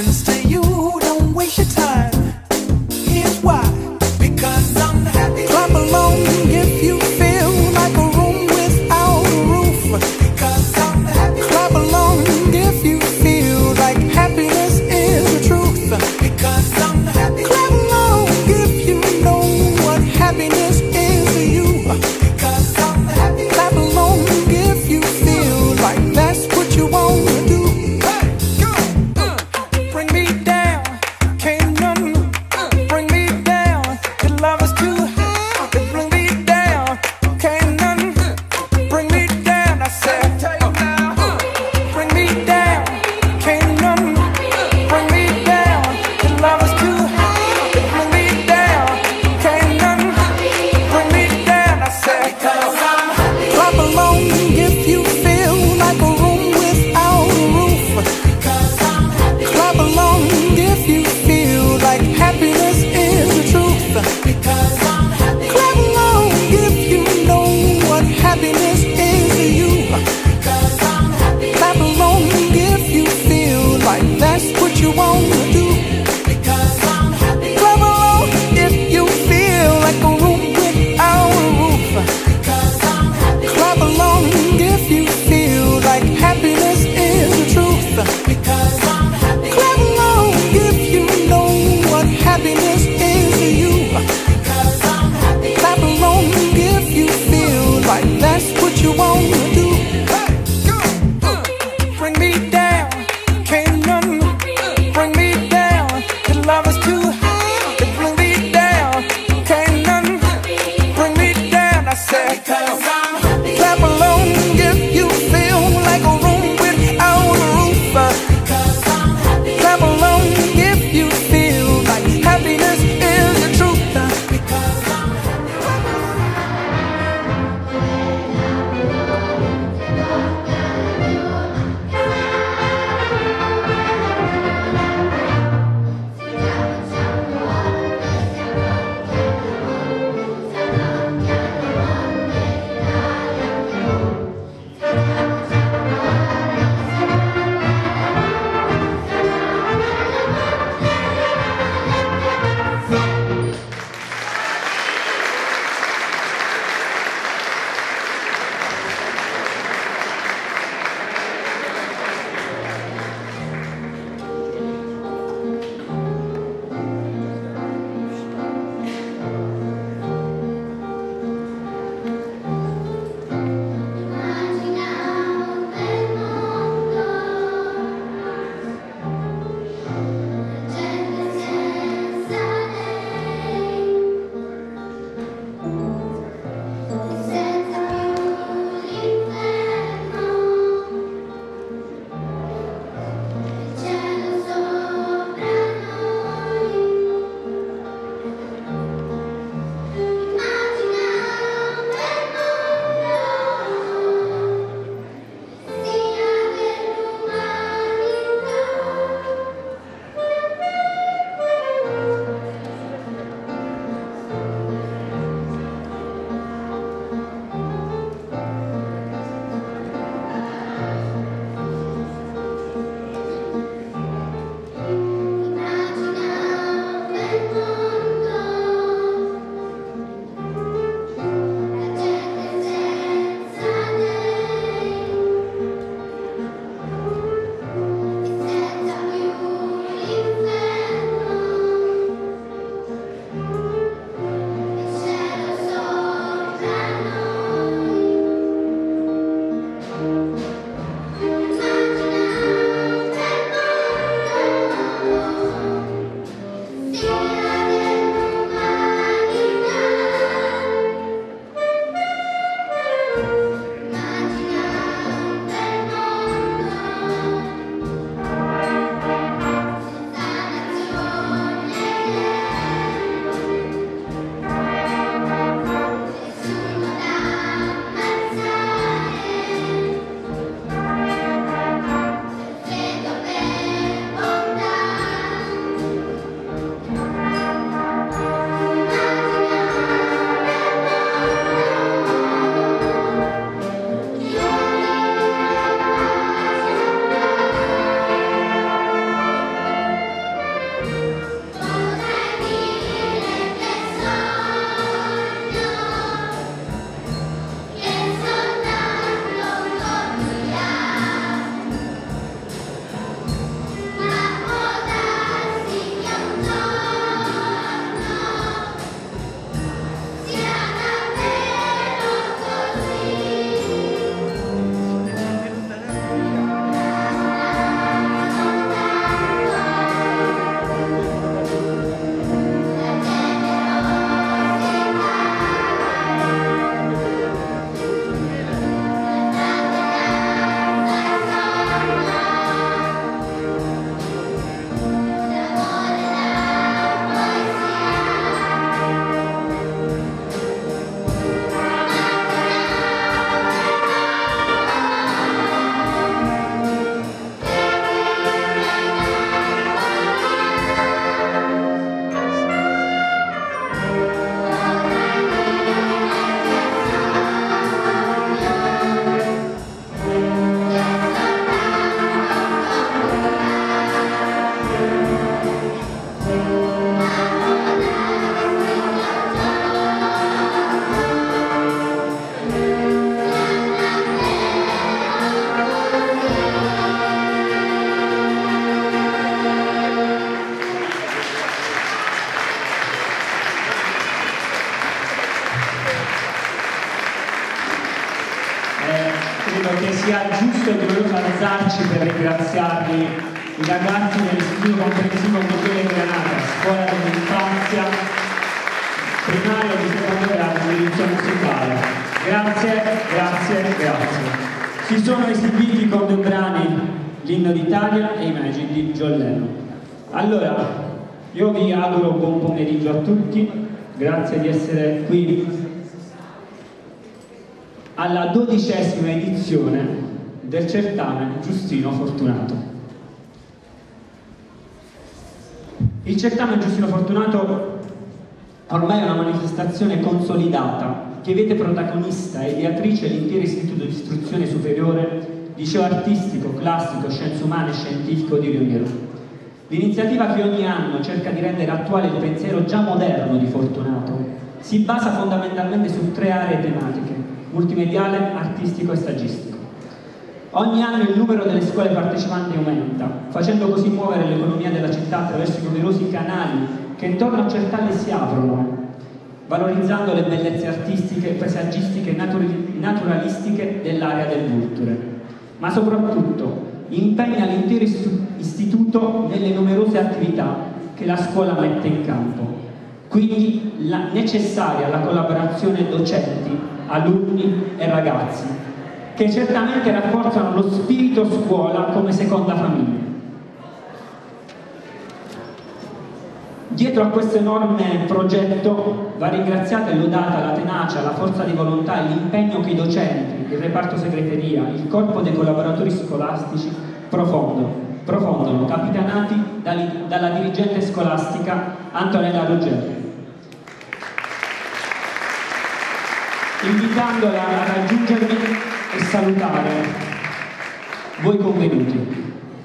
happens to you, don't waste your time. Here's why. Because I'm happy. Clap along if you feel like a room without a roof. Because I'm happy. Clap along if you feel like happiness is the truth. Because I'm happy. Clap along if you know what happiness is to you. Because I'm happy. Clap along if you feel like that's what you want to do. Hey, go, bring me down. stati i ragazzi dell'Istituto Comprensivo Michele Granata, scuola dell'infanzia, primario di secondo grado di direzione musicale. Grazie, grazie, grazie. Si sono esibiti con due brani, l'Inno d'Italia e Imagine di John Lennon. Allora, io vi auguro buon pomeriggio a tutti, grazie di essere qui alla 12ª edizione del certame Giustino Fortunato. Il certame Giustino Fortunato ormai è una manifestazione consolidata che vede protagonista e ideatrice l'intero istituto di istruzione superiore, liceo artistico, classico, scienze umane e scientifico di Rio Nero. L'iniziativa che ogni anno cerca di rendere attuale il pensiero già moderno di Fortunato si basa fondamentalmente su 3 aree tematiche: multimediale, artistico e saggistico. Ogni anno il numero delle scuole partecipanti aumenta, facendo così muovere l'economia della città attraverso i numerosi canali che intorno a Certalle si aprono, valorizzando le bellezze artistiche, paesaggistiche e naturalistiche dell'area del Vulture. Ma soprattutto impegna l'intero istituto nelle numerose attività che la scuola mette in campo. Quindi necessaria la collaborazione docenti, alunni e ragazzi, che certamente rafforzano lo spirito scuola come seconda famiglia. Dietro a questo enorme progetto va ringraziata e lodata la tenacia, la forza di volontà e l'impegno che i docenti, il reparto segreteria, il corpo dei collaboratori scolastici profondano, capitanati dalla dirigente scolastica Antonella Ruggeri, invitandola a raggiungermi e salutare voi convenuti.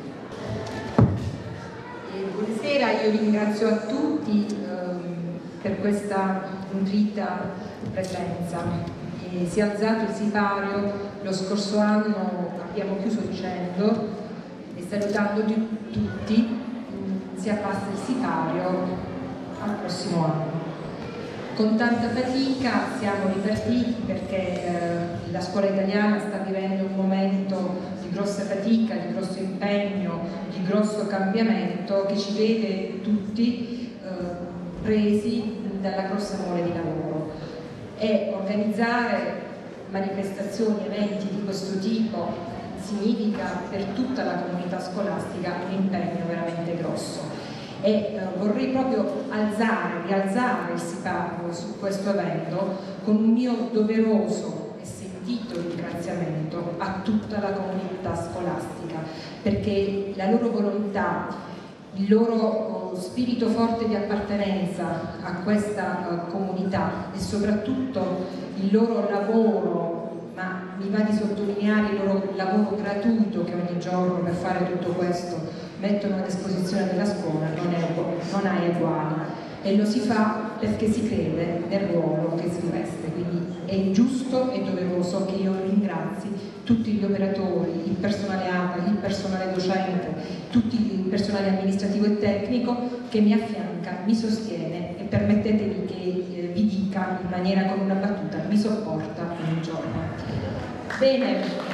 Buonasera, io ringrazio a tutti per questa nutrita presenza. Si è alzato il sipario, lo scorso anno abbiamo chiuso dicendo, e salutando tutti, si abbassa il sipario al prossimo anno. Con tanta fatica siamo ripartiti perché la scuola italiana sta vivendo un momento di grossa fatica, di grosso impegno, di grosso cambiamento che ci vede tutti presi dalla grossa mole di lavoro. E organizzare manifestazioni, eventi di questo tipo significa per tutta la comunità scolastica un impegno veramente grosso. E vorrei proprio rialzare il sipario su questo evento con un mio doveroso e sentito ringraziamento a tutta la comunità scolastica, perché la loro volontà, il loro spirito forte di appartenenza a questa comunità e soprattutto il loro lavoro, ma mi va di sottolineare il loro lavoro gratuito che ogni giorno per fare tutto questo mettono a disposizione della scuola, non ha eguali, e lo si fa perché si crede nel ruolo che si riveste. Quindi è giusto e doveroso che io ringrazi tutti gli operatori, il personale ATA, il personale docente, tutto il personale amministrativo e tecnico che mi affianca, mi sostiene e permettetemi che vi dica in maniera con una battuta, mi sopporta ogni giorno. Bene.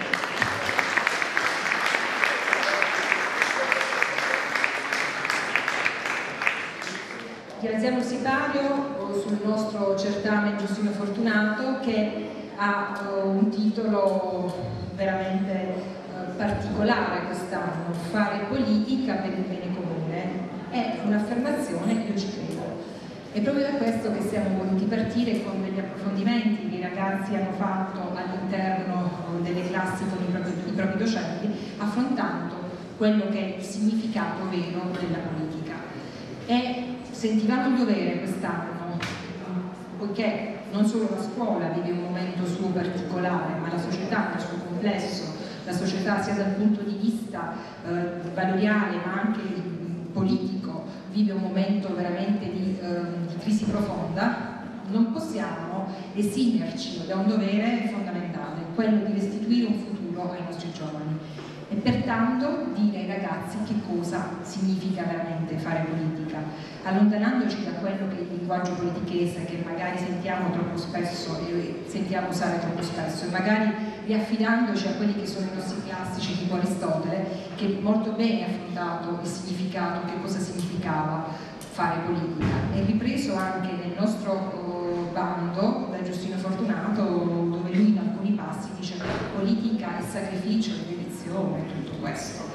Alziamo il sipario sul nostro certame Giustino Fortunato, che ha un titolo veramente particolare quest'anno: fare politica per il bene comune. È un'affermazione che io ci credo. È proprio da questo che siamo voluti partire con degli approfondimenti che i ragazzi hanno fatto all'interno delle classi con i propri docenti, affrontando quello che è il significato vero della politica. E sentivamo il dovere quest'anno, poiché non solo la scuola vive un momento suo particolare, ma la società nel suo complesso, la società sia dal punto di vista valoriale ma anche politico vive un momento veramente di crisi profonda, non possiamo esimerci da un dovere fondamentale, quello di restituire un futuro ai nostri giovani. E pertanto dire ai ragazzi che cosa significa veramente fare politica, allontanandoci da quello che è il linguaggio politichese che magari sentiamo troppo spesso e sentiamo usare troppo spesso, e magari riaffidandoci a quelli che sono i nostri classici tipo Aristotele, che molto bene ha affrontato il significato, che cosa significava fare politica. È ripreso anche nel nostro bando da Giustino Fortunato, dove lui in alcuni passi dice politica è sacrificio, è dedizione, tutto questo.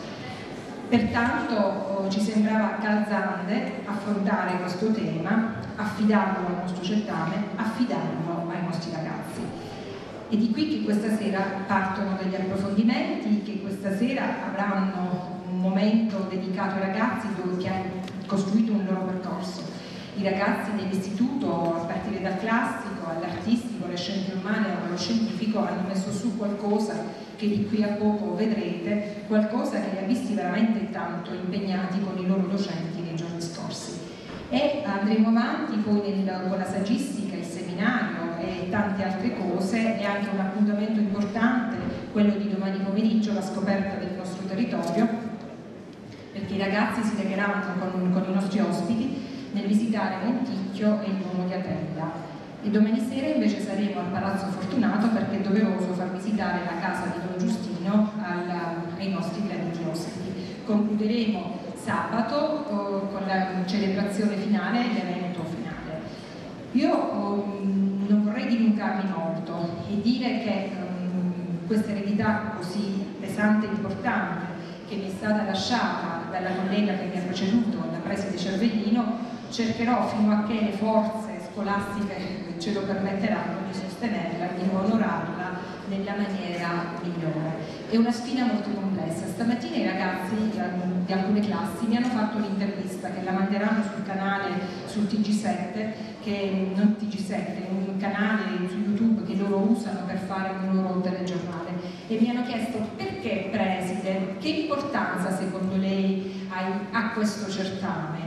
Pertanto ci sembrava calzante affrontare questo tema, affidarlo al nostro certame, affidarlo ai nostri ragazzi. E di qui che questa sera partono degli approfondimenti, che questa sera avranno un momento dedicato ai ragazzi che hanno costruito un loro percorso. I ragazzi dell'istituto, a partire dal classico, all'artistico, alle scienze umane o allo scientifico, hanno messo su qualcosa che di qui a poco vedrete, qualcosa che li ha visti veramente tanto impegnati con i loro docenti nei giorni scorsi. E andremo avanti poi con la saggistica, il seminario e tante altre cose, e anche un appuntamento importante, quello di domani pomeriggio, la scoperta del nostro territorio, perché i ragazzi si legheranno con i nostri ospiti nel visitare Monticchio e il Duomo di Atella. E domani sera invece saremo al Palazzo Fortunato, perché è doveroso far visitare la casa di Don Giustino ai nostri graditi ospiti. Concluderemo sabato con la celebrazione finale e l'evento finale. Io non vorrei dilungarmi molto e dire che questa eredità così pesante e importante che mi è stata lasciata dalla collega che mi ha preceduto, la preside Cervellino, cercherò fino a che le forze scolastiche ce lo permetteranno di sostenerla, di onorarla nella maniera migliore. È una sfida molto complessa. Stamattina i ragazzi di alcune classi mi hanno fatto un'intervista che la manderanno sul canale, sul TG7, che non TG7, un canale su YouTube che loro usano per fare un loro telegiornale, e mi hanno chiesto: perché preside, che importanza secondo lei ha questo certame?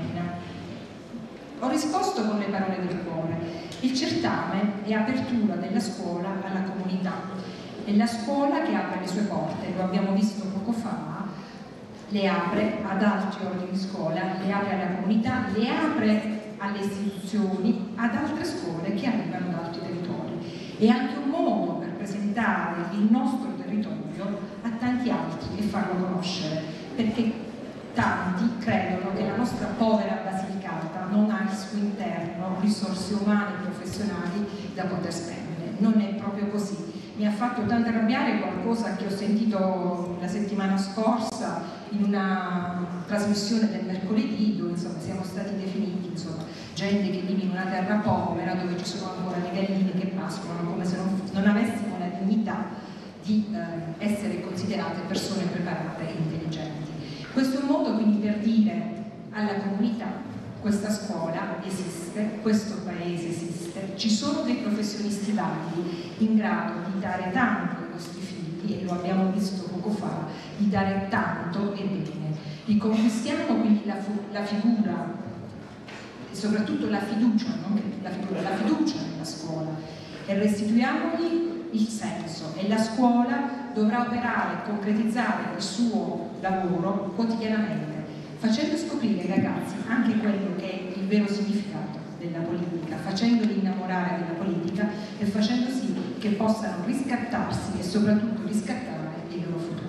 Ho risposto con le parole del cuore. Il certame è apertura della scuola alla comunità. È la scuola che apre le sue porte, lo abbiamo visto poco fa, le apre ad altri ordini di scuola, le apre alla comunità, le apre alle istituzioni, ad altre scuole che arrivano da altri territori. È anche un modo per presentare il nostro territorio a tanti altri e farlo conoscere, perché tanti credono che la nostra povera Basilicata non ha al suo interno risorse umane e professionali da poter spendere. Non è proprio così. Mi ha fatto tanto arrabbiare qualcosa che ho sentito la settimana scorsa in una trasmissione del mercoledì, dove insomma siamo stati definiti gente che vive in una terra povera, dove ci sono ancora le galline che pascolano, come se non avessimo la dignità di essere considerate persone preparate e intelligenti. Questo è un modo quindi per dire alla comunità: questa scuola esiste, questo paese esiste, ci sono dei professionisti validi in grado di dare tanto ai nostri figli, e lo abbiamo visto poco fa, di dare tanto e bene. Riconquistiamo quindi la figura e soprattutto la fiducia, non la figura, la fiducia nella scuola, e restituiamogli il senso, e la scuola dovrà operare e concretizzare il suo lavoro quotidianamente, facendo scoprire ai ragazzi anche quello che è il vero significato della politica, facendoli innamorare della politica e facendo sì che possano riscattarsi e soprattutto riscattare il loro futuro.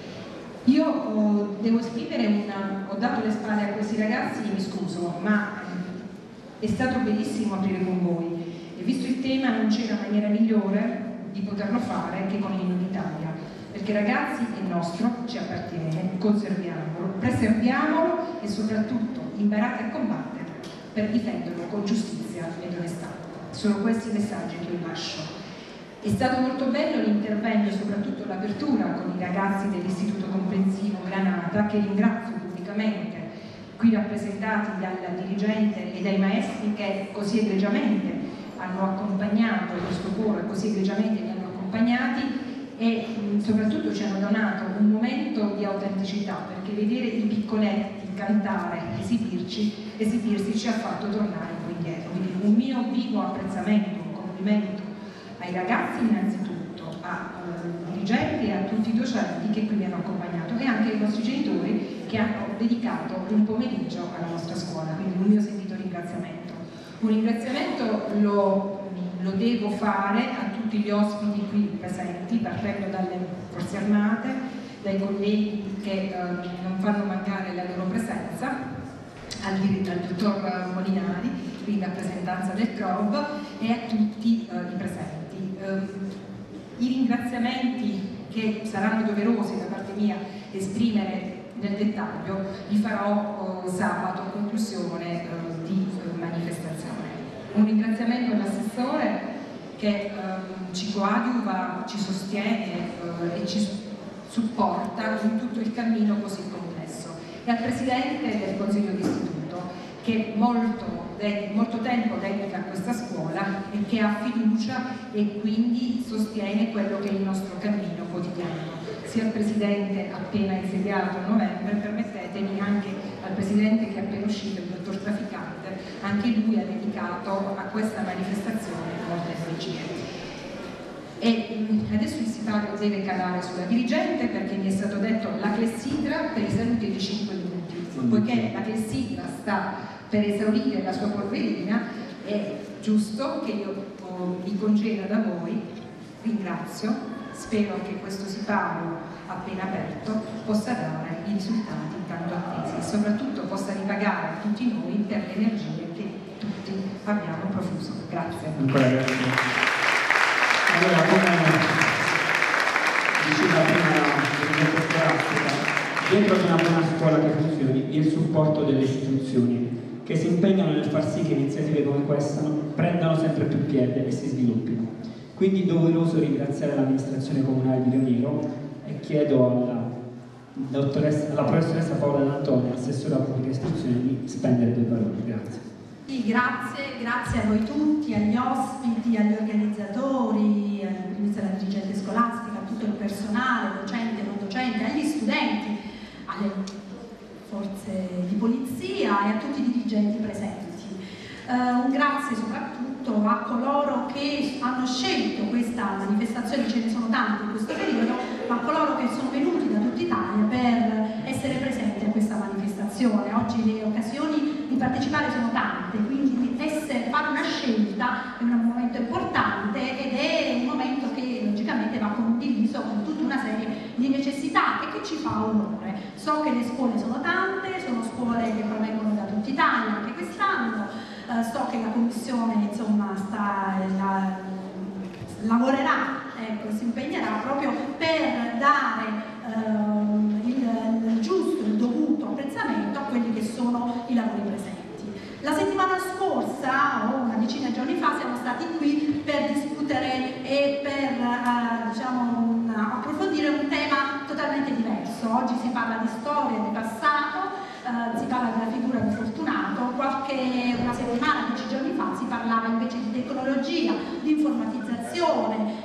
Io devo esprimere ho dato le spalle a questi ragazzi e mi scuso, ma è stato bellissimo aprire con voi, e visto il tema non c'era maniera migliore di poterlo fare che con l'Inno d'Italia, perché ragazzi è nostro, ci appartiene, conserviamolo, preserviamolo e soprattutto imparate a combattere per difenderlo con giustizia ed onestà. Sono questi i messaggi che vi lascio. È stato molto bello l'intervento e soprattutto l'apertura con i ragazzi dell'Istituto Comprensivo Granata, che ringrazio pubblicamente, qui rappresentati dal dirigente e dai maestri che così egregiamente hanno accompagnato questo coro e così egregiamente li hanno accompagnati, e soprattutto ci hanno donato un momento di autenticità, perché vedere i piccoletti cantare, esibirsi ci ha fatto tornare un po' indietro. Quindi un mio vivo apprezzamento, un complimento ai ragazzi innanzitutto, ai dirigenti e a tutti i docenti che qui mi hanno accompagnato, e anche ai nostri genitori che hanno dedicato un pomeriggio alla nostra scuola, quindi un mio sentito ringraziamento. Un ringraziamento lo lo devo fare a tutti gli ospiti qui presenti, partendo dalle Forze Armate, dai colleghi che non fanno mancare la loro presenza, al dottor Molinari, qui in rappresentanza del CROB, e a tutti i presenti. I ringraziamenti che saranno doverosi da parte mia esprimere nel dettaglio li farò sabato a conclusione di manifestazione. Un ringraziamento all'assessore che ci coadiuva, ci sostiene e ci supporta in tutto il cammino così complesso, e al Presidente del Consiglio d'Istituto che molto tempo dedica a questa scuola e che ha fiducia e quindi sostiene quello che è il nostro cammino quotidiano. Sia al Presidente appena insediato a novembre, permettetemi anche al Presidente che è appena uscito, il dottor Traficante, anche lui ha dedicato a questa manifestazione molte energie. E adesso il sipario deve calare sulla dirigente, perché mi è stato detto la clessidra per i saluti di 5 minuti. Poiché la clessidra sta per esaurire la sua polverina, è giusto che io mi conceda da voi. Ringrazio, spero che questo sipario appena aperto possa dare i risultati tanto attesi e soprattutto possa ripagare a tutti noi per le energie che tutti abbiamo profuso. Grazie. Ancora grazie. Allora, come diceva prima la scolastica, dietro ad una buona scuola che funzioni vi è il supporto delle istituzioni che si impegnano nel far sì che iniziative come questa prendano sempre più piede e si sviluppino. Quindi è doveroso ringraziare l'amministrazione comunale di Pioniero e chiedo alla professoressa Paola D'Antonio, assessore alla pubblica istruzione, di spendere 2 parole. Grazie. Sì, grazie a voi tutti, agli ospiti, agli organizzatori, alla dirigente scolastica, a tutto il personale, docente, non docente, agli studenti, alle forze di polizia e a tutti i dirigenti presenti. Un grazie soprattutto a coloro che hanno scelto questa manifestazione, ce ne sono tanti in questo periodo, ma a coloro che sono venuti da tutta Italia per essere presenti a questa manifestazione. Oggi le occasioni di partecipare sono tante, quindi fare una scelta è un momento importante ed è un momento che logicamente va condiviso con tutta una serie di necessità e che ci fa onore. So che le scuole sono tante, sono scuole che provengono da tutta Italia anche quest'anno, so che la Commissione insomma lavorerà, si impegnerà proprio per dare il giusto, il dovuto apprezzamento a quelli che sono i lavori presenti. La settimana scorsa, o una decina di giorni fa, siamo stati qui per discutere e per approfondire un tema totalmente diverso. Oggi si parla di storia, di passato, si parla della figura di Fortunato. Una settimana, 10 giorni fa, si parlava invece di tecnologia, di informatizzazione,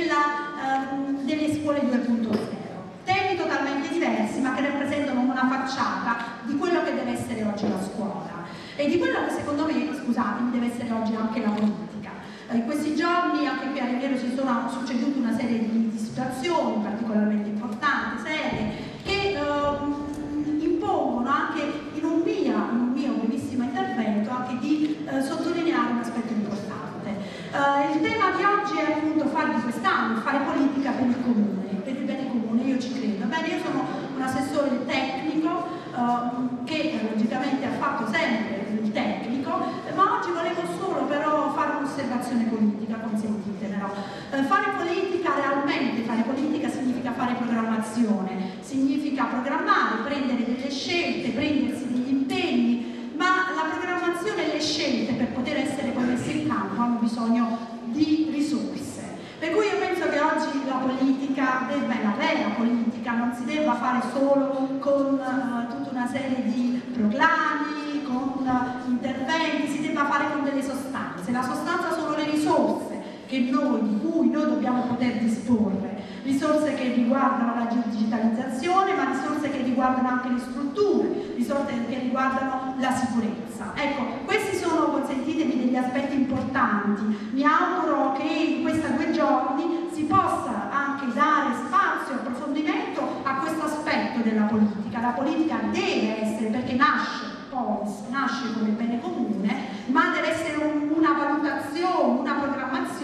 delle scuole 2.0. Temi totalmente diversi, ma che rappresentano una facciata di quello che deve essere oggi la scuola e di quello che secondo me, scusatemi, deve essere oggi anche la politica. In questi giorni anche qui a Pioniero si sono succedute una serie di situazioni particolarmente importanti, serie, che impongono anche in un mio brevissimo intervento anche di sottolineare un aspetto importante. Il tema di oggi è appunto fare di quest'anno, fare politica per il comune, per il bene comune. Io ci credo. Bene, io sono un assessore tecnico che logicamente ha fatto sempre il tecnico, ma oggi volevo solo però fare un'osservazione politica, consentitemelo. Fare politica realmente, fare politica significa fare programmazione, significa programmare, prendere delle scelte, prendersi degli impegni, ma la programmazione e le scelte per poter essere poi messe in campo hanno bisogno di risorse. Per cui io penso che oggi la politica, la vera politica, non si debba fare solo con tutta una serie di proclami, con interventi, si debba fare con delle sostanze. La sostanza sono le risorse di cui noi dobbiamo poter disporre, risorse che riguardano la digitalizzazione, ma risorse che riguardano anche le strutture, risorse che riguardano la sicurezza. Ecco, questi sono, consentitemi, degli aspetti importanti. Mi auguro che in questi 2 giorni si possa anche dare spazio e approfondimento a questo aspetto della politica. La politica deve essere, perché nasce come bene comune, ma deve essere una valutazione, una programmazione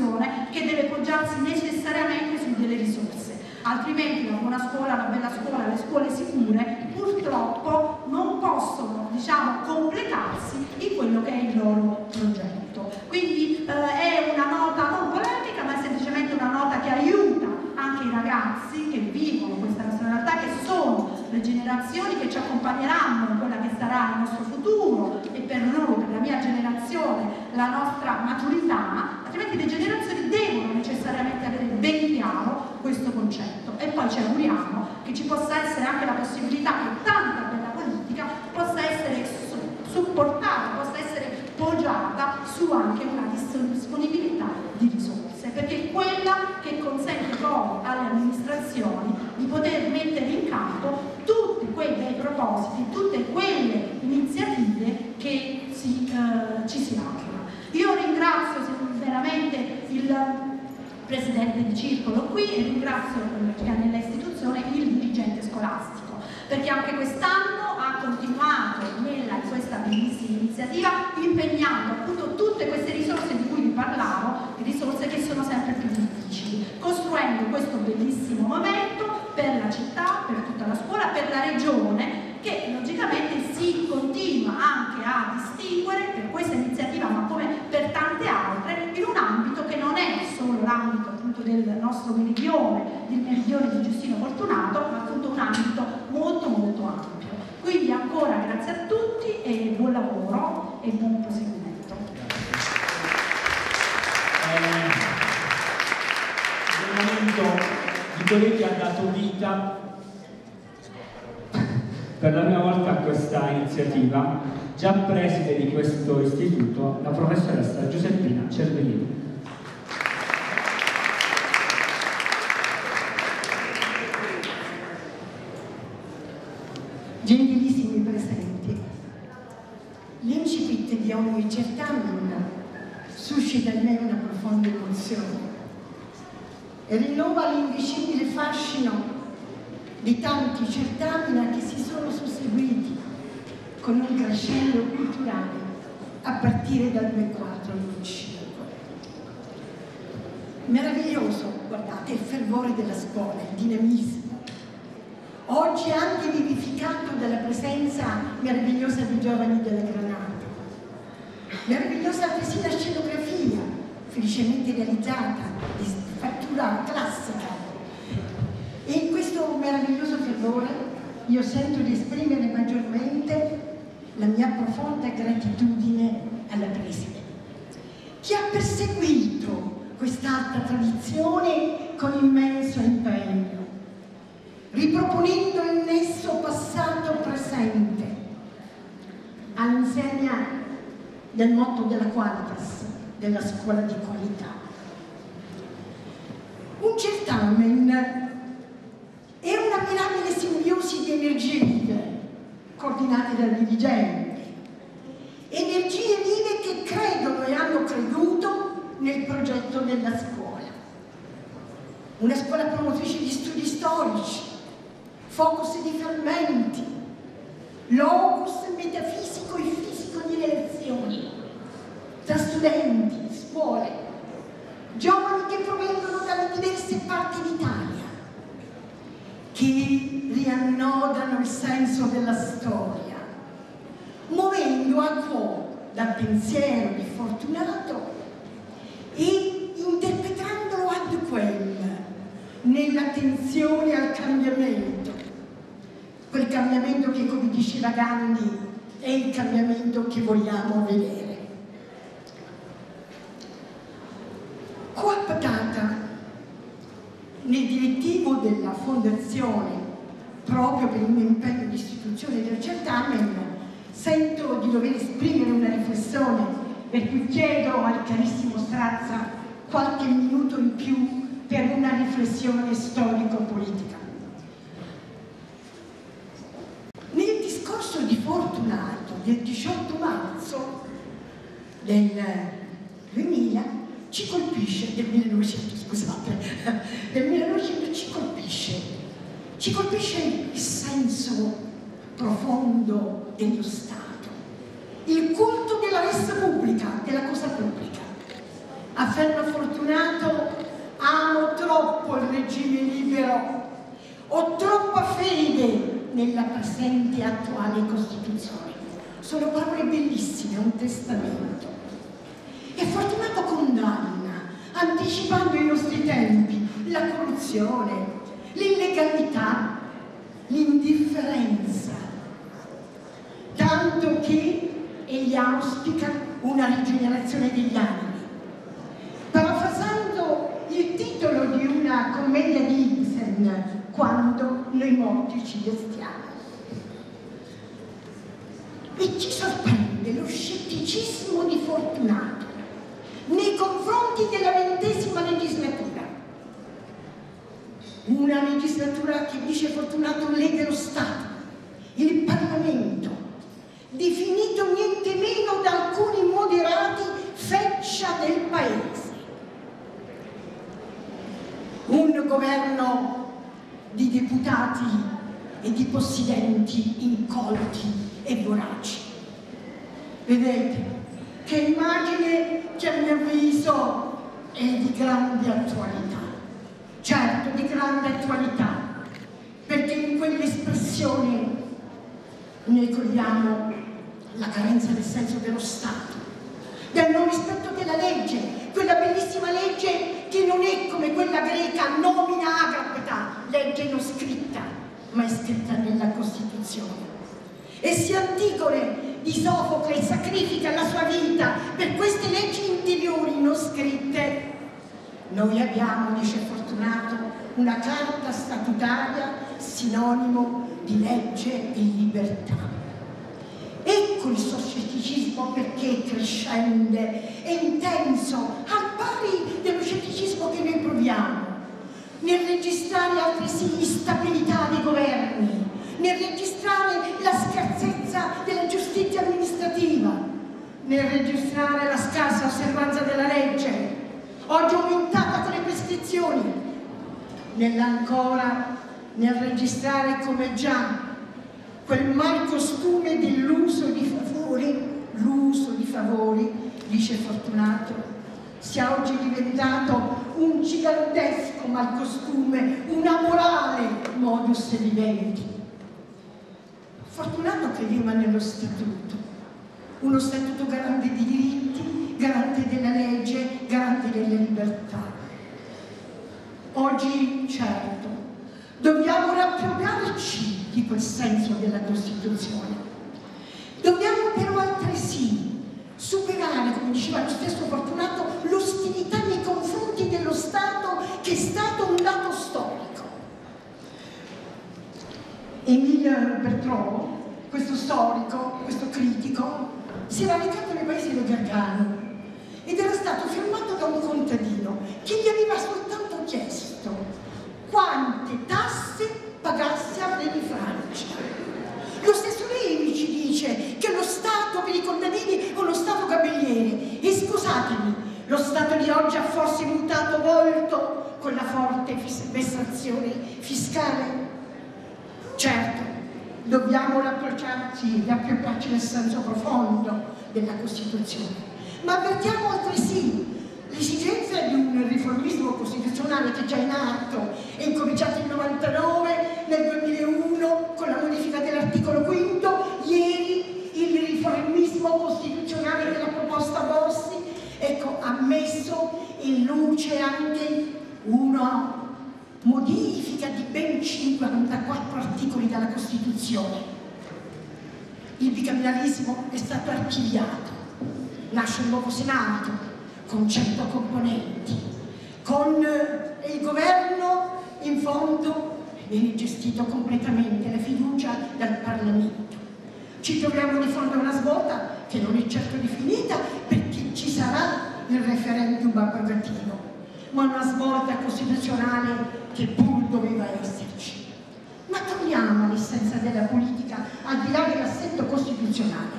un'azione che deve poggiarsi necessariamente su delle risorse, altrimenti la buona scuola, la bella scuola, le scuole sicure purtroppo non possono, diciamo, completarsi in quello che è il loro progetto. Quindi è una nota non polemica, ma è semplicemente una nota che aiuta anche i ragazzi che vivono questa nostra realtà, che sono le generazioni che ci accompagneranno in quella che sarà il nostro futuro e per noi, per la mia generazione, la nostra maturità, altrimenti le generazioni devono necessariamente avere ben chiaro questo concetto. E poi ci auguriamo che ci possa essere anche la possibilità che tanta bella politica possa essere supportata, possa essere poggiata su anche una disponibilità di risorse, perché è quella che consente poi alle amministrazioni di poter mettere in campo tutti quei bei propositi, tutte quelle iniziative che ci si aprono. Io ringrazio veramente il presidente di circolo qui e ringrazio nell'istituzione il dirigente scolastico, perché anche quest'anno ha continuato in questa bellissima iniziativa impegnando appunto tutte queste risorse di cui vi parlavo, risorse che sono sempre più difficili, costruendo questo bellissimo momento per la città, per tutta la scuola, per la regione, che logicamente si continua anche a distinguere per questa iniziativa, ma come per tante altre, in un ambito che non è solo l'ambito appunto del nostro meridione, del meridione di Giustino Fortunato, ma appunto un ambito molto molto ampio. Quindi ancora grazie a tutti e buon lavoro e buon proseguimento. Nel momento di colui che ha dato vita per la prima volta a questa iniziativa, già preside di questo istituto, la professoressa Giuseppina Cervellini. Gentilissimi presenti, l'incipit di ogni certamen suscita in me una profonda emozione e rinnova l'indicibile fascino di tanti certamen che si sono susseguiti con un crescendo culturale a partire dal 2004-2005. Meraviglioso, guardate, il fervore della scuola, il dinamismo, oggi anche vivificato dalla presenza meravigliosa di giovani della Granata, meravigliosa altresì la scenografia, felicemente realizzata, di fattura classica. E in questo meraviglioso fervore io sento di esprimere maggiormente la mia profonda gratitudine alla preside, che ha perseguito quest'alta tradizione con immenso impegno, riproponendo il nesso passato-presente all'insegna del motto della qualitas, della scuola di qualità. Un certamen è una mirabile simbiosi di energie vive, coordinate dai dirigenti, energie vive che credono e hanno creduto nel progetto della scuola. Una scuola promotrice di studi storici, focus di fermenti, locus metafisico e fisico di relazioni tra studenti, scuole, giovani che provengono dalle diverse parti d'Italia, che riannodano il senso della storia, muovendo a cuore dal pensiero di Fortunato e interpretandolo ad quel nell'attenzione al cambiamento, quel cambiamento che, come diceva Gandhi, è il cambiamento che vogliamo vedere. Cooptata nel direttivo della Fondazione proprio per un impegno di istituzione del certamen, sento di dover esprimere una riflessione, per cui chiedo al carissimo Strazza qualche minuto in più per una riflessione storico-politica. Nel discorso di Fortunato del 18 marzo del 2000 ci colpisce, del 1900 scusate, del 1900 ci colpisce il senso profondo dello Stato, il culto della res pubblica, della cosa pubblica, Afferma Fortunato: amo troppo il regime libero, ho troppa fede nella presente e attuale Costituzione. Sono parole bellissime, un testamento. E Fortunato condanna, anticipando i nostri tempi, la corruzione, l'illegalità, l'indifferenza, tanto che egli auspica una rigenerazione degli animi. Parafrasando il titolo di una commedia di Ibsen, Quando noi morti ci vestiamo. E ci sorprende lo scetticismo di Fortunato nei confronti della 20ª legislatura. Una legislatura che, dice Fortunato, lede lo Stato, il Parlamento, definito niente meno da alcuni moderati feccia del Paese. Un governo di deputati e di possidenti incolti e voraci. Vedete che immagine che a mio avviso è di grande attualità. Certo, di grande attualità, perché in quell'espressione noi cogliamo la carenza del senso dello Stato, del non rispetto della legge, quella bellissima legge che non è come quella greca nomina agrapta, legge non scritta, ma è scritta nella Costituzione. E se Antigone di Sofocle sacrifica la sua vita per queste leggi interiori non scritte, noi abbiamo, dice Fortunato, una carta statutaria sinonimo di legge e libertà. Ecco il suo scetticismo perché crescente e intenso, al pari dello scetticismo che noi proviamo, nel registrare altresì l'instabilità dei governi, nel registrare la scarsezza della giustizia amministrativa, nel registrare la scarsa osservanza della legge, oggi aumentata con le prescrizioni, nell'ancora nel registrare come già quel mal costume dell'uso di favori, l'uso di favori, dice Fortunato, sia oggi diventato un gigantesco malcostume, una morale modus vivendi. Fortunato credeva nello statuto, uno statuto garante di diritti, garante della legge, garante delle libertà. Oggi, certo, dobbiamo riappropriarci di quel senso della Costituzione. Dobbiamo però altresì superare, come diceva lo stesso Fortunato, l'ostilità nei confronti dello Stato che è stato un dato storico. Émile Bertrand, questo storico, questo critico, si era recato nei paesi del Gargano ed era stato fermato da un contadino che gli aveva soltanto chiesto quante tasse pagasse a Re di Francia. Lo stesso Levi ci dice che lo Stato per i contadini è uno Stato gabelliere. E scusatemi, lo Stato di oggi ha forse mutato volto con la forte vessazione fiscale? Certo, dobbiamo riappropriarci del senso profondo della Costituzione, ma avvertiamo altresì l'esigenza di un riformismo costituzionale che è già in atto, è incominciato nel 99, nel 2001 con la modifica dell'articolo 5, ieri il riformismo costituzionale della proposta Bossi, ecco, ha messo in luce anche una modifica di ben 54 articoli della Costituzione. Il bicameralismo è stato archiviato, nasce un nuovo Senato con 100 componenti, con il governo in fondo viene gestito completamente, la fiducia dal Parlamento. Ci troviamo di fronte a una svolta che non è certo definita perché ci sarà il referendum abrogativo, ma una svolta costituzionale che pur doveva esserci. Ma torniamo all'essenza della politica, al di là dell'assetto costituzionale.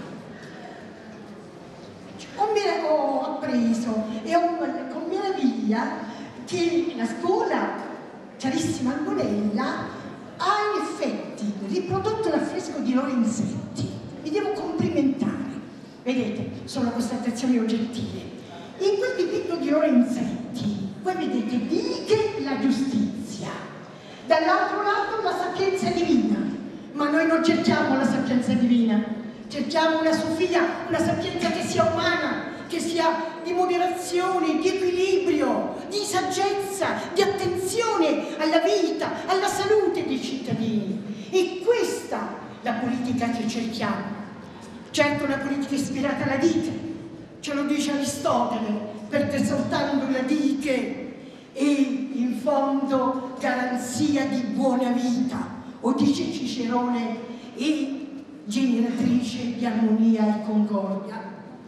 Ho appreso con meraviglia che la scuola Carissima Almonella ha in effetti riprodotto l'affresco di Lorenzetti. Mi devo complimentare. Vedete, sono constatazioni oggettive. In quel dipinto di Lorenzetti, voi vedete dighe la giustizia, dall'altro lato la sapienza divina, ma noi non cerchiamo la sapienza divina, cerchiamo una Sofia, una sapienza che sia umana, che sia di moderazione, di equilibrio, di saggezza, di attenzione alla vita, alla salute dei cittadini. E questa la politica che cerchiamo. Certo, una politica ispirata alla diche, ce lo dice Aristotele, perché esaltando la diche è in fondo garanzia di buona vita, o dice Cicerone, è generatrice di armonia e concordia.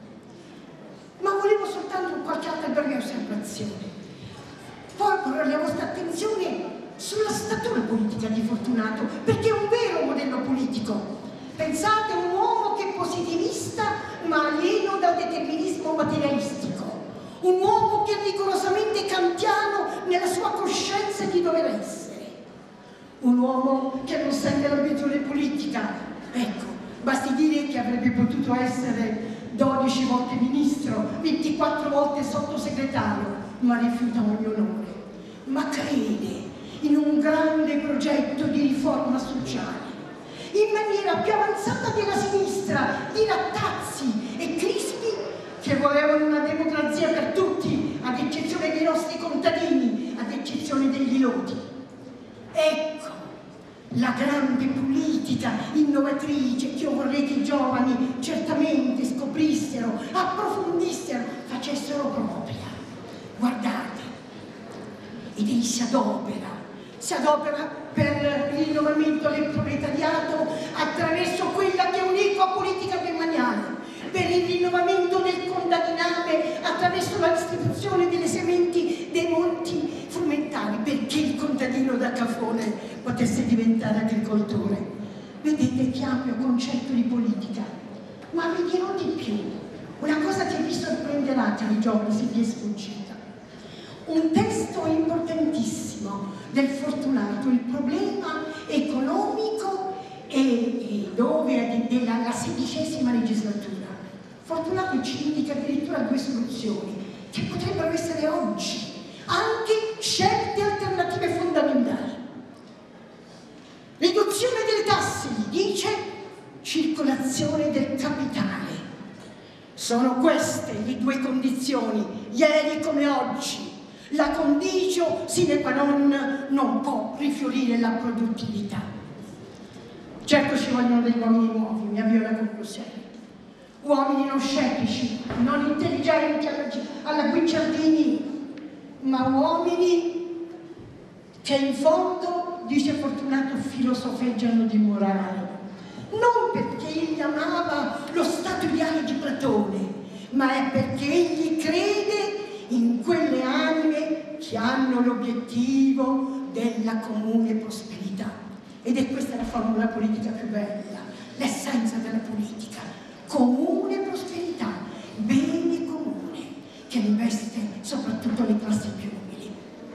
Ma volevo soltanto qualche altra breve osservazione. Porto la vostra attenzione sulla statura politica di Fortunato, perché è un vero modello politico. Pensate a un uomo che è positivista ma alieno dal determinismo materialistico, un uomo che è rigorosamente kantiano nella sua coscienza di dover essere, un uomo che non sente l'ambizione politica. Ecco, basti dire che avrebbe potuto essere 12 volte ministro, 24 volte sottosegretario, ma rifiuta ogni onore. Ma crede in un grande progetto di riforma sociale, in maniera più avanzata della sinistra, di Rattazzi e Crispi, che volevano una democrazia per tutti, ad eccezione dei nostri contadini, ad eccezione degli iloti. Ecco la grande politica innovatrice che io vorrei che i giovani certamente scoprissero, approfondissero, facessero propria. Guardate, ed egli si adopera per il rinnovamento del proletariato attraverso quella che è un'equa politica demaniale, per il rinnovamento del contadiname attraverso la distribuzione delle sementi dei monti frumentali, perché il contadino da Cafone potesse diventare agricoltore. Vedete che ampio concetto di politica. Ma vi dirò di più, una cosa che vi sorprenderà, cari giovani, se vi è sfuggita. Un testo importantissimo del Fortunato, il problema economico e dove della 16ª legislatura. Fortunato ci indica addirittura 2 soluzioni che potrebbero essere oggi anche scelte alternative fondamentali. Riduzione delle tasse, gli dice, circolazione del capitale. Sono queste le 2 condizioni, ieri come oggi. La condicio sine qua non può rifiorire la produttività. Certo ci vogliono degli uomini nuovi, mi avvio alla conclusione. Uomini non scettici, non intelligenti alla Guicciardini, ma uomini che in fondo, dice Fortunato, filosofeggiano di morale. Non perché egli amava lo stato ideale di Platone, ma è perché egli crede in quelle anime che hanno l'obiettivo della comune prosperità. Ed è questa la formula politica più bella, l'essenza della politica. Comune prosperità, bene comune, che investe soprattutto le classi più umili.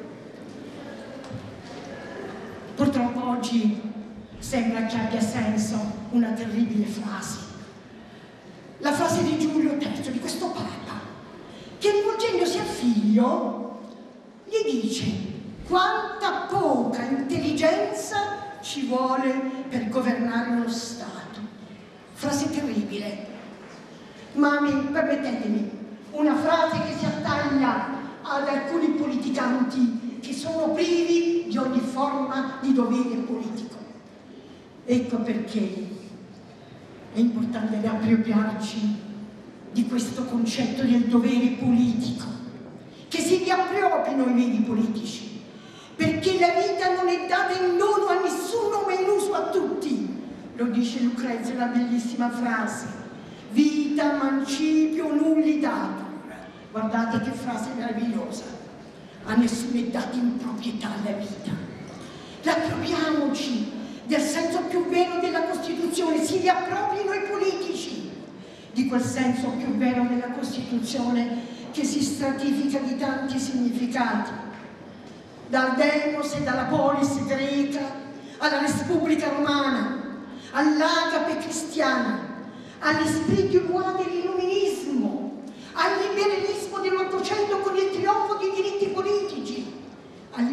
Purtroppo oggi sembra che abbia senso una terribile frase. La frase di Giulio III, di questo Papa, che rivolgendosi al figlio gli dice: quanta poca intelligenza ci vuole per governare uno Stato. Frase terribile, ma permettetemi, una frase che si attaglia ad alcuni politicanti che sono privi di ogni forma di dovere politico. Ecco perché è importante riappropriarci di questo concetto del dovere politico, che si riapproprino i veri politici, perché la vita non è data in dono a nessuno ma in uso a tutti. Lo dice Lucrezia, una bellissima frase: vita mancipio nulli datur. Guardate che frase meravigliosa. A nessuno è data in proprietà la vita. Riappropriamoci del senso più vero della Costituzione, si riapproprino i politici di quel senso più vero della Costituzione che si stratifica di tanti significati, dal demos e dalla polis greca alla Repubblica romana, all'agape cristiana, all'esprit du roi dell'illuminismo, al liberalismo dell'Ottocento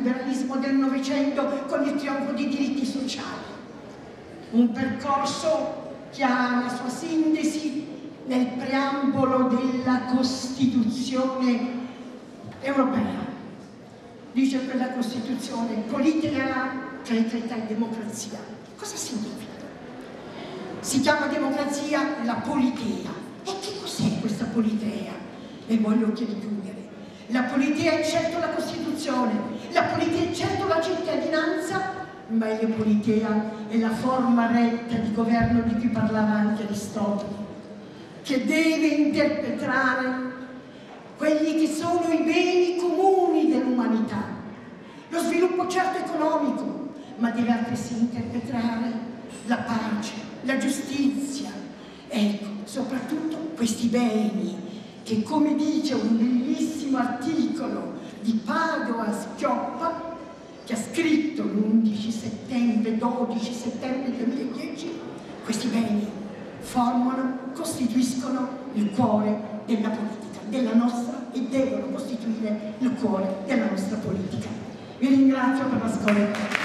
liberalismo del Novecento con il trionfo dei diritti sociali. Un percorso che ha la sua sintesi nel preambolo della Costituzione europea. Dice quella Costituzione: politica, credità e democrazia. Cosa significa? Si chiama democrazia la politea. E che cos'è questa politea? E voglio chiudere. La politea è certo la Costituzione, la politea è certo la cittadinanza, ma la politea è la forma retta di governo di cui parlava anche Aristotele, che deve interpretare quelli che sono i beni comuni dell'umanità. Lo sviluppo certo economico, ma deve altresì interpretare la pace, la giustizia, ecco, soprattutto questi beni che, come dice un bellissimo articolo di Padoa-Schioppa, che ha scritto l'11 settembre, 12 settembre 2010, questi beni formano, costituiscono il cuore della politica, della nostra, e devono costituire il cuore della nostra politica. Vi ringrazio per l'ascolto.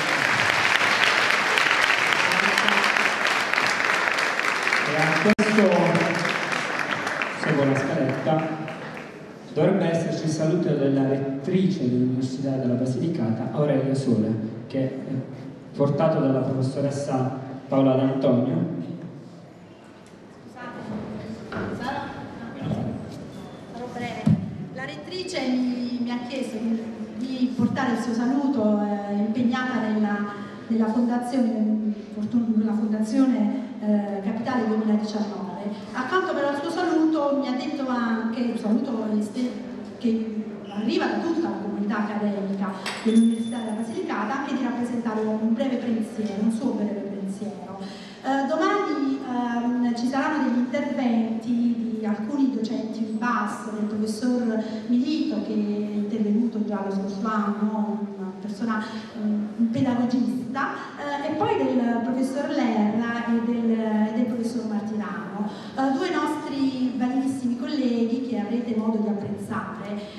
Questo, seguo la scaletta, dovrebbe esserci il saluto della rettrice dell'Università della Basilicata, Aurelia Sole, che è portato dalla professoressa Paola D'Antonio. Sarò breve. La rettrice mi ha chiesto di portare il suo saluto, impegnata nella fondazione Capitale 2019. Accanto però al suo saluto mi ha detto anche, un saluto che arriva da tutta la comunità accademica dell'Università della Basilicata, anche di rappresentare un breve pensiero, un suo breve pensiero. Domani ci saranno degli interventi di alcuni docenti di basso, del professor Milito, che è intervenuto già lo scorso anno, una persona, un pedagogista, e poi del professor Lerna e del professor Martirano, due nostri validissimi colleghi che avrete modo di apprezzare.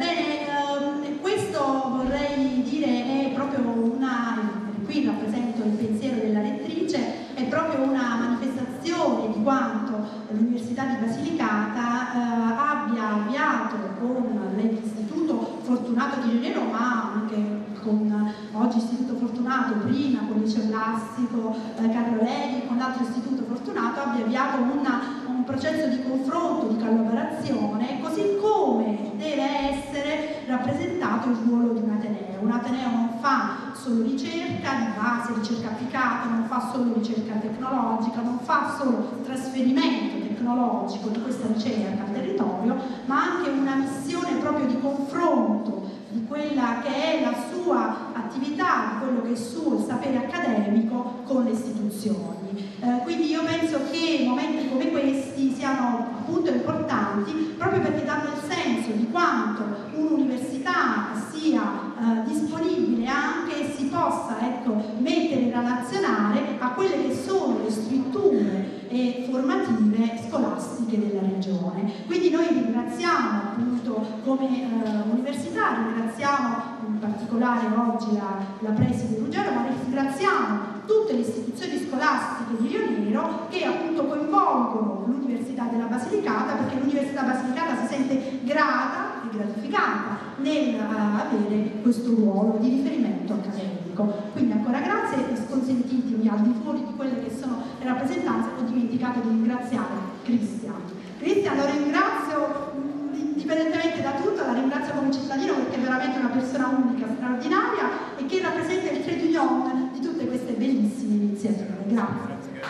Questo vorrei dire è proprio qui rappresento il pensiero della rettrice, è proprio una manifestazione di quanto l'Università di Basilicata abbia avviato con l'Istituto Fortunato di Genero, ma anche con oggi Istituto Fortunato, prima con il Liceo Classico Carlo Levi, con l'altro Istituto Fortunato, abbia avviato un processo di confronto, di collaborazione, così come deve essere rappresentato il ruolo di un Ateneo. Un Ateneo non fa solo ricerca di base, ricerca applicata, non fa solo ricerca tecnologica, non fa solo trasferimento tecnologico di questa ricerca al territorio, ma anche una missione proprio di confronto di quella che è la sua attività, di quello che è il suo sapere accademico con le istituzioni. Quindi io penso che momenti come questi siano appunto importanti proprio perché danno il senso di quanto un'università sia disponibile anche e si possa mettere in relazionare a quelle che sono le strutture formative scolastiche della regione. Quindi noi ringraziamo appunto come università, ringraziamo in particolare oggi la preside Ruggero, ma ringraziamo tutte le istituzioni scolastiche di Rio Nero che appunto coinvolgono l'Università della Basilicata, perché l'Università Basilicata si sente grata e gratificata nel avere questo ruolo di riferimento accademico. Quindi ancora grazie, e consentitemi, al di fuori di quelle che sono le rappresentanze, ho dimenticato di ringraziare Cristian. Cristian lo ringrazio indipendentemente da tutto, la ringrazio come cittadino perché è veramente una persona unica, straordinaria e che rappresenta il trade union di tutte queste bellissime iniziative. Grazie.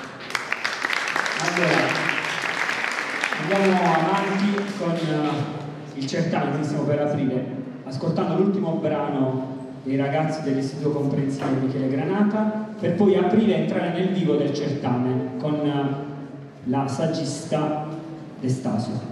Allora, andiamo avanti con il certame che stiamo per aprire, ascoltando l'ultimo brano dei ragazzi dell'Istituto Comprensivo Michele Granata, per poi aprire e entrare nel vivo del certame con la saggista D'Estasio.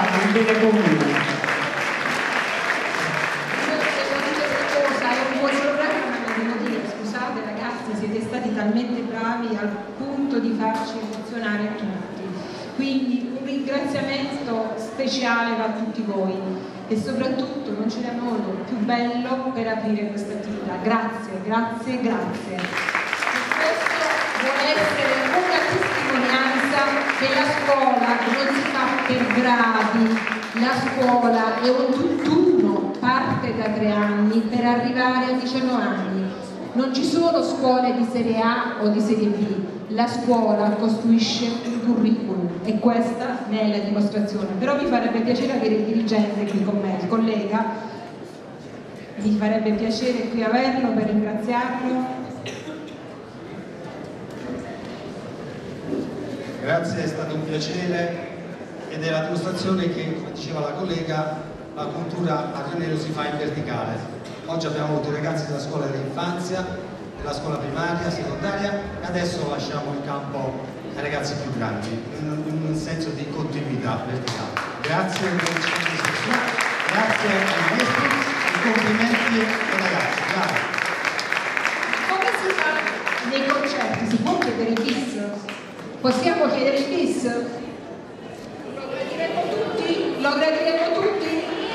un bene comune. Scusate ragazzi, siete stati talmente bravi al punto di farci emozionare tutti, quindi un ringraziamento speciale va a tutti voi e soprattutto non c'era modo più bello per aprire questa attività. Grazie, grazie, grazie. Questo vuole essere una testimonianza che la scuola non si fa per gradi, la scuola è un tutt'uno, parte da 3 anni per arrivare a 19 anni. Non ci sono scuole di serie A o di serie B, la scuola costruisce un curriculum e questa ne è la dimostrazione. Però mi farebbe piacere avere il dirigente qui con me, il collega, mi farebbe piacere qui averlo per ringraziarlo. Grazie, è stato un piacere ed è la dimostrazione che, come diceva la collega, la cultura a Rionero si fa in verticale. Oggi abbiamo avuto i ragazzi della scuola dell'infanzia, della scuola primaria, secondaria e adesso lasciamo il campo ai ragazzi più grandi, in un senso di continuità verticale. Grazie per il grazie ai maestri e complimenti ai ragazzi. Bravo. Come si fa nei concerti? Si può chiedere il bis? Possiamo chiedere il bis? Lo gradiremo tutti? Lo gradiremo tutti?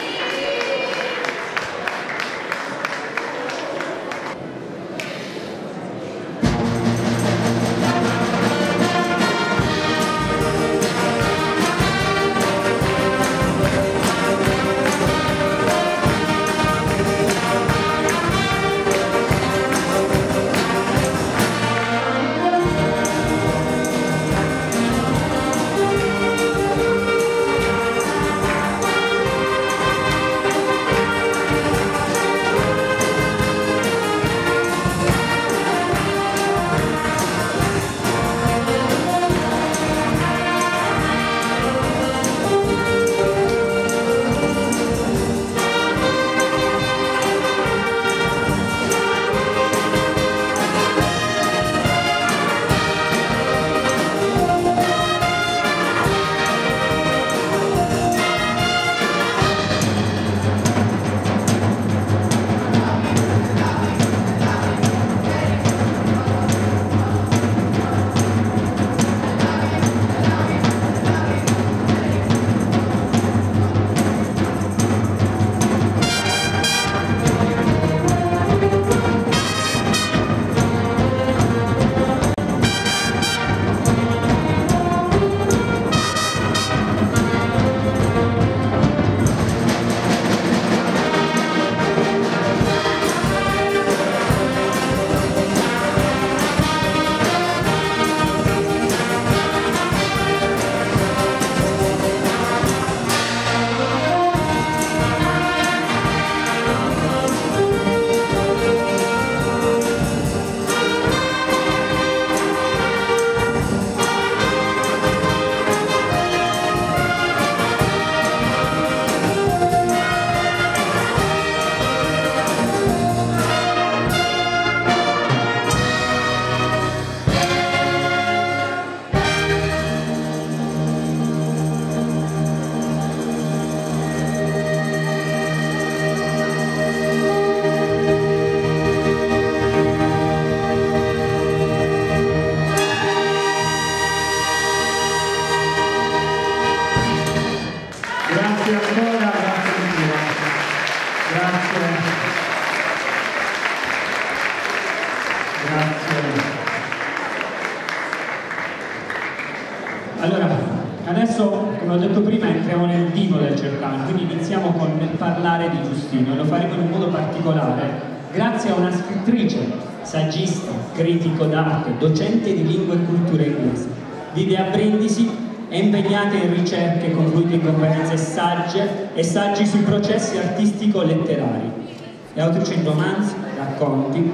Allora, adesso, come ho detto prima, entriamo nel vivo del certame, quindi iniziamo con il parlare di Giustino e lo faremo in un modo particolare grazie a una scrittrice, saggista, critico d'arte, docente di lingua e cultura inglese. Vive a Brindisi, è impegnata in ricerche confluite in conferenze sagge e saggi sui processi artistico-letterari. È autrice di romanzi, racconti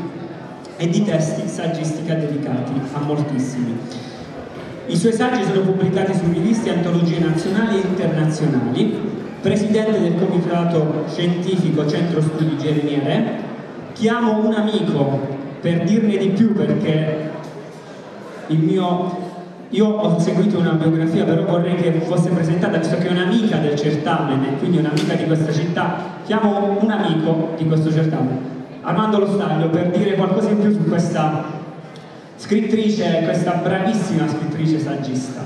e di testi saggistica dedicati a moltissimi. I suoi saggi sono pubblicati su riviste e antologie nazionali e internazionali, presidente del comitato scientifico Centro Studi Germiere. Chiamo un amico per dirne di più perché il mio Io ho seguito una biografia, però vorrei che fosse presentata, visto che è un'amica del certamen, quindi un'amica di questa città. Chiamo un amico di questo certamen, Armando Lo Staglio, per dire qualcosa in più su questa scrittrice, questa bravissima scrittrice saggista.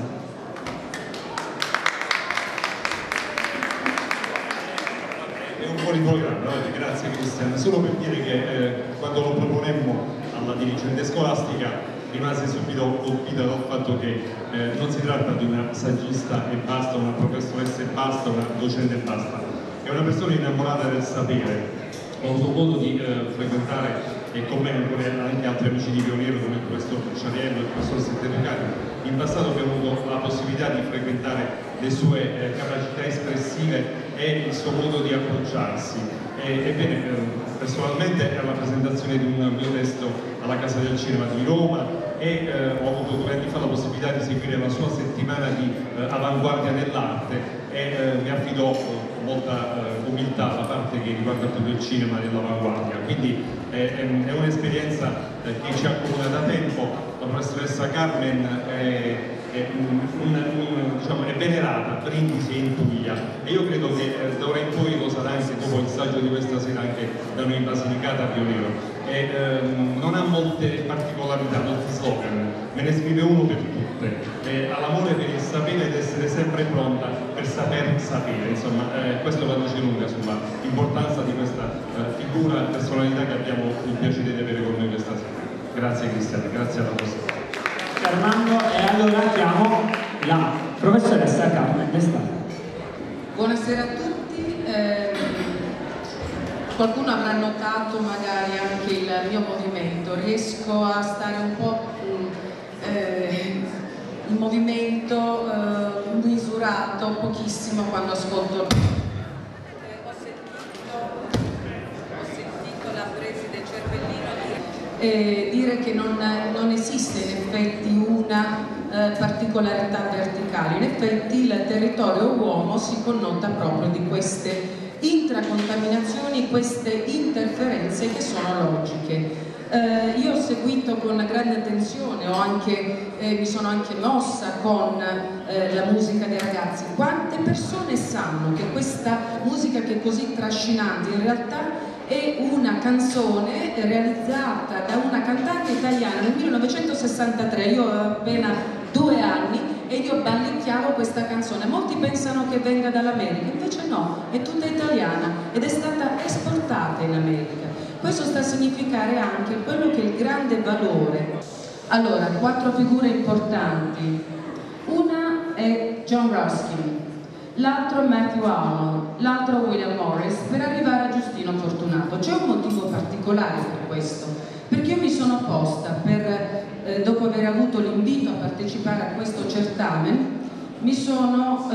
È un buon programma oggi, grazie Cristian. Solo per dire che quando lo proponemmo alla dirigente scolastica rimase subito colpita dal fatto che non si tratta di una saggista e basta, una professoressa e basta, una docente e basta. È una persona innamorata del sapere. Ho avuto modo di frequentare e con me anche altri amici di Pioniero come il professor Ciariello e il professor Settericari. In passato abbiamo avuto la possibilità di frequentare le sue capacità espressive e il suo modo di approcciarsi. Ebbene, personalmente alla presentazione di un mio testo alla Casa del Cinema di Roma e ho avuto 2 anni fa la possibilità di seguire la sua settimana di avanguardia nell'arte e mi affidò con molta umiltà la parte che riguarda proprio il cinema dell'avanguardia. Quindi è un'esperienza che ci accomuna da tempo. La professoressa Carmen diciamo, è venerata a Brindisi e in Puglia, e io credo che da ora in poi lo sarà anche dopo il saggio di questa sera anche da noi in Basilicata a Pioniero. Non ha molte particolarità, molti slogan, me ne scrive uno per tutte, ha l'amore per il sapere ed essere sempre pronta per saper sapere. Insomma, questo la dice lunga sull'importanza di questa figura, personalità che abbiamo il piacere di avere con noi questa sera. Grazie Cristian, grazie alla vostra. Armando, e allora chiamo la professoressa Carmen Destano. Buonasera a tutti. Qualcuno avrà notato magari anche il mio movimento, riesco a stare un po' in movimento misurato, pochissimo quando ascolto. Ho sentito la preside Cervellino dire che non esiste in effetti una particolarità verticale. In effetti il territorio uomo si connota proprio di queste intracontaminazioni, queste interferenze che sono logiche. Io ho seguito con grande attenzione, mi sono anche mossa con la musica dei ragazzi. Quante persone sanno che questa musica, che è così trascinante, in realtà è una canzone realizzata da una cantante italiana nel 1963, io avevo appena 2 anni e io ballicchiavo questa canzone. Molti pensano che venga dall'America, invece no, è tutta italiana ed è stata esportata in America. Questo sta a significare anche quello che è il grande valore. Allora, 4 figure importanti. Una è John Ruskin, l'altro Matthew Arnold, l'altro William Morris, per arrivare a Giustino Fortunato. C'è un motivo particolare per questo, perché io mi sono posta, dopo aver avuto l'invito a partecipare a questo certamen, mi sono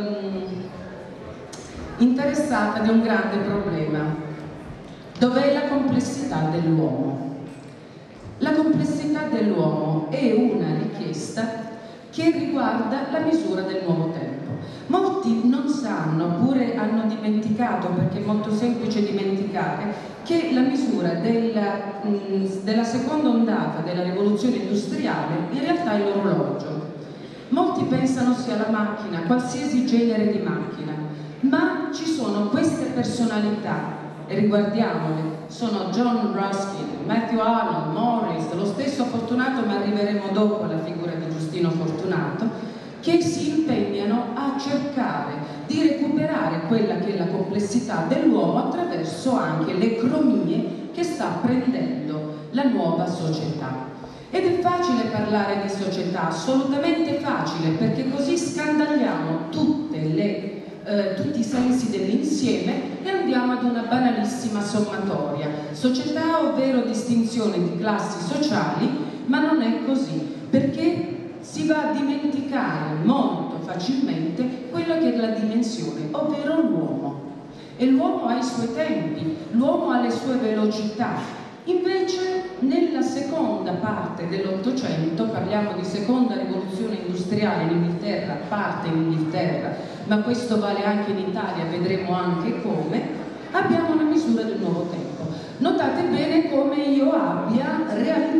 interessata di un grande problema. Dov'è la complessità dell'uomo? La complessità dell'uomo è una richiesta che riguarda la misura del nuovo tempo. Molti non sanno, oppure hanno dimenticato, perché è molto semplice dimenticare, che la misura della seconda ondata della rivoluzione industriale in realtà è l'orologio. Molti pensano sia la macchina, qualsiasi genere di macchina, ma ci sono queste personalità, e riguardiamole, sono John Ruskin, Matthew Arnold, Morris, lo stesso Fortunato, ma arriveremo dopo alla figura di Giustino Fortunato, che si impegnano a cercare di recuperare quella che è la complessità dell'uomo attraverso anche le cromie che sta prendendo la nuova società. Ed è facile parlare di società, assolutamente facile, perché così scandagliamo tutti i sensi dell'insieme e andiamo ad una banalissima sommatoria. Società, ovvero distinzione di classi sociali, ma non è così, perché si va a dimenticare molto facilmente quella che è la dimensione, ovvero l'uomo. E l'uomo ha i suoi tempi, l'uomo ha le sue velocità. Invece nella seconda parte dell'Ottocento, parliamo di seconda rivoluzione industriale in Inghilterra, parte in Inghilterra, ma questo vale anche in Italia, vedremo anche come, abbiamo una misura del nuovo tempo. Notate bene come io abbia realizzato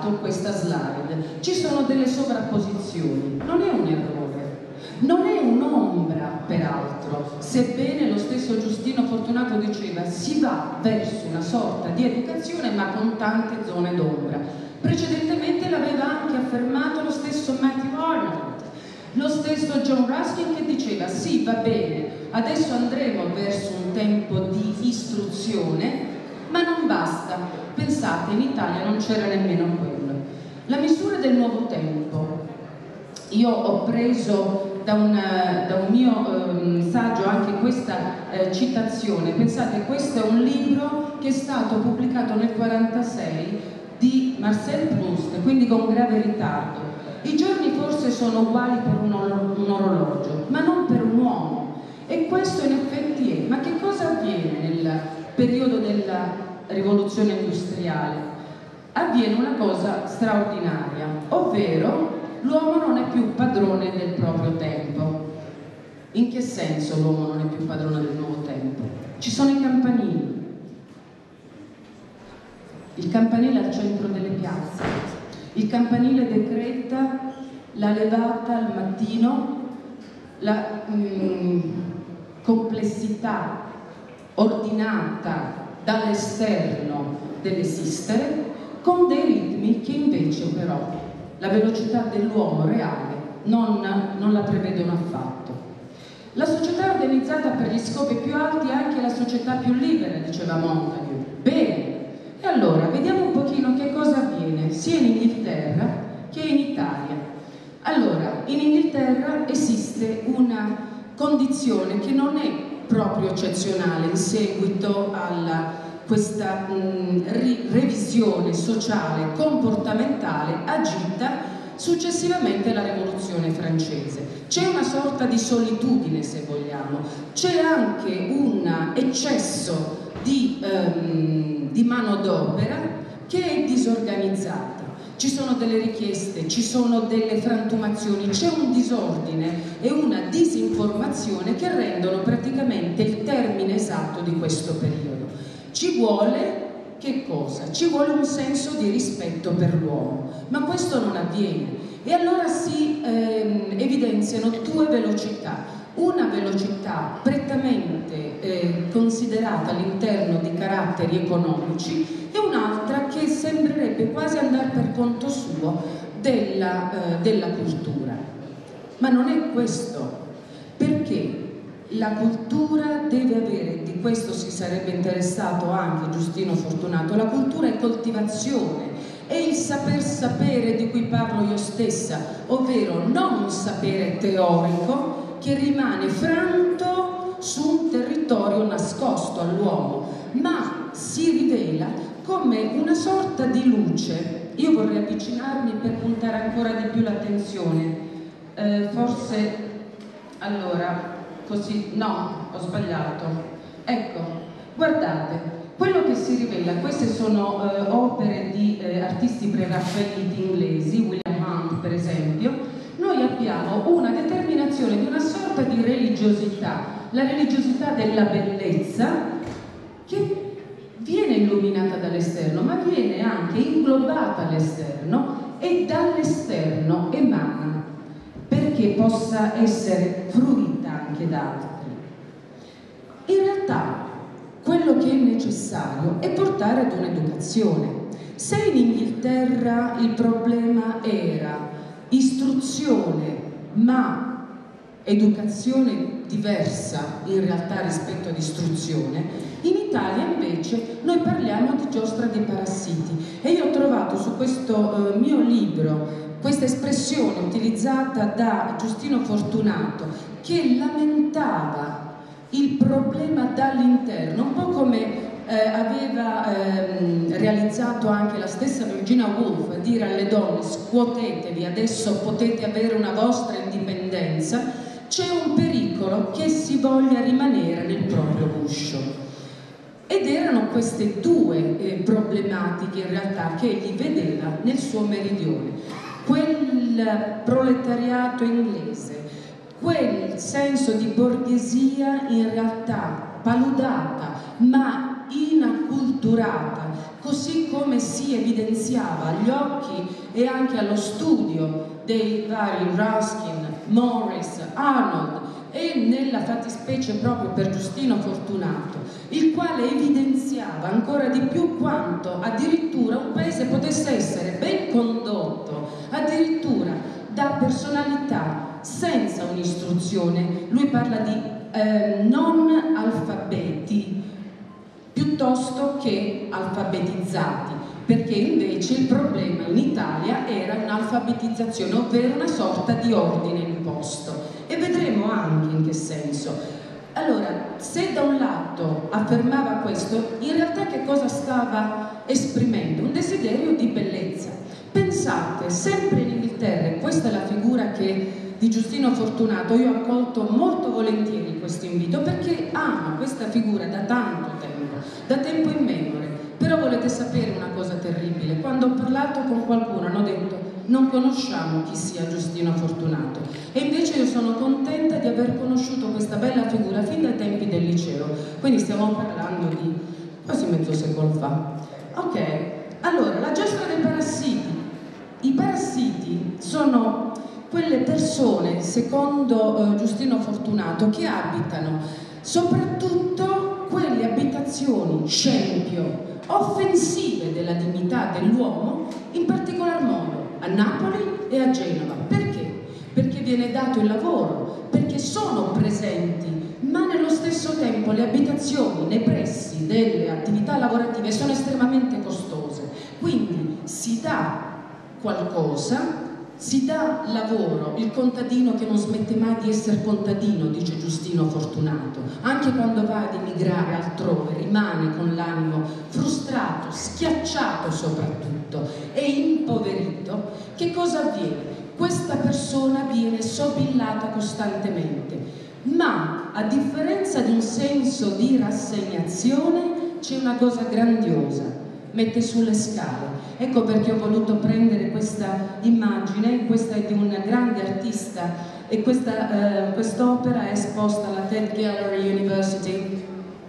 usato questa slide. Ci sono delle sovrapposizioni, non è un errore, non è un'ombra peraltro, sebbene lo stesso Giustino Fortunato diceva si va verso una sorta di educazione ma con tante zone d'ombra. Precedentemente l'aveva anche affermato lo stesso Matthew Arnold, lo stesso John Ruskin, che diceva sì, va bene, adesso andremo verso un tempo di istruzione, ma non basta. Pensate, in Italia non c'era nemmeno quello. La misura del nuovo tempo, io ho preso da un mio saggio anche questa citazione. Pensate, questo è un libro che è stato pubblicato nel 1946 di Marcel Proust, quindi con grave ritardo. I giorni forse sono uguali per un orologio, ma non per un uomo. E questo in effetti è. Ma che cosa avviene nel periodo della rivoluzione industriale? Avviene una cosa straordinaria, ovvero l'uomo non è più padrone del proprio tempo. In che senso l'uomo non è più padrone del nuovo tempo? Ci sono i campanili. Il campanile al centro delle piazze. Il campanile decreta la levata al mattino, la complessità ordinata dall'esterno dell'esistere, con dei ritmi che invece però la velocità dell'uomo reale non la prevedono affatto. La società organizzata per gli scopi più alti è anche la società più libera, diceva Montague. Bene, e allora vediamo un pochino che cosa avviene sia in Inghilterra che in Italia. Allora, in Inghilterra esiste una condizione che non è proprio eccezionale in seguito a questa revisione sociale comportamentale agita successivamente alla rivoluzione francese. C'è una sorta di solitudine, se vogliamo, c'è anche un eccesso di manodopera che è disorganizzata. Ci sono delle richieste, ci sono delle frantumazioni, c'è un disordine e una disinformazione che rendono praticamente il termine esatto di questo periodo. Ci vuole che cosa? Ci vuole un senso di rispetto per l'uomo, ma questo non avviene e allora si evidenziano due velocità. Una velocità prettamente considerata all'interno di caratteri economici e un'altra che sembrerebbe quasi andare per conto suo della cultura. Ma non è questo, perché la cultura deve avere, di questo si sarebbe interessato anche Giustino Fortunato, la cultura è coltivazione, è il saper sapere di cui parlo io stessa, ovvero non un sapere teorico che rimane franto su un territorio nascosto all'uomo, ma si rivela come una sorta di luce. Io vorrei avvicinarmi per puntare ancora di più l'attenzione, forse, allora, così, no, ho sbagliato. Ecco, guardate, quello che si rivela, queste sono opere di artisti preraffaelliti inglesi, William Hunt per esempio. Noi abbiamo una determinazione di una sorta di religiosità, la religiosità della bellezza, che viene illuminata dall'esterno, ma viene anche inglobata all'esterno e dall'esterno emana, perché possa essere fruita anche da altri. In realtà, quello che è necessario è portare ad un'educazione. Se in Inghilterra il problema era istruzione, ma educazione diversa in realtà rispetto ad istruzione, in Italia invece noi parliamo di giostra dei parassiti e io ho trovato su questo mio libro questa espressione utilizzata da Giustino Fortunato che lamentava il problema dall'interno, un po' come aveva realizzato anche la stessa Virginia Woolf, a dire alle donne scuotetevi, adesso potete avere una vostra indipendenza. C'è un pericolo che si voglia rimanere nel proprio guscio. Ed erano queste due problematiche in realtà che egli vedeva nel suo meridione. Quel proletariato inglese, quel senso di borghesia in realtà paludata ma inacculturata, così come si evidenziava agli occhi e anche allo studio dei vari Ruskin, Morris, Arnold e nella fattispecie proprio per Giustino Fortunato, il quale evidenziava ancora di più quanto addirittura un paese potesse essere ben condotto, addirittura da personalità senza un'istruzione. Lui parla di non alfabeti piuttosto che alfabetizzati, perché invece il problema in Italia era un'alfabetizzazione, ovvero una sorta di ordine imposto, e vedremo anche in che senso. Allora, se da un lato affermava questo, in realtà che cosa stava esprimendo? Un desiderio di bellezza. Pensate, sempre in Inghilterra, e questa è la figura di Giustino Fortunato, io ho accolto molto volentieri questo invito, perché amo questa figura da tanto tempo, da tempo immemore. Però volete sapere una cosa terribile? Quando ho parlato con qualcuno hanno detto: non conosciamo chi sia Giustino Fortunato, e invece io sono contenta di aver conosciuto questa bella figura fin dai tempi del liceo, quindi stiamo parlando di quasi mezzo secolo fa. Ok, allora, la giostra dei parassiti. I parassiti sono quelle persone, secondo Giustino Fortunato, che abitano soprattutto quelle abitazioni scempio, offensive della dignità dell'uomo, in particolar modo a Napoli e a Genova. Perché? Perché viene dato il lavoro, perché sono presenti, ma nello stesso tempo le abitazioni nei pressi delle attività lavorative sono estremamente costose. Quindi si dà qualcosa, si dà lavoro, il contadino che non smette mai di essere contadino, dice Giustino Fortunato, anche quando va ad emigrare altrove rimane con l'animo frustrato, schiacciato soprattutto e impoverito. Che cosa avviene? Questa persona viene sobillata costantemente, ma a differenza di un senso di rassegnazione c'è una cosa grandiosa: mette sulle scale. Ecco perché ho voluto prendere questa immagine. Questa è di un grande artista e quest'opera è esposta alla Tate Gallery University.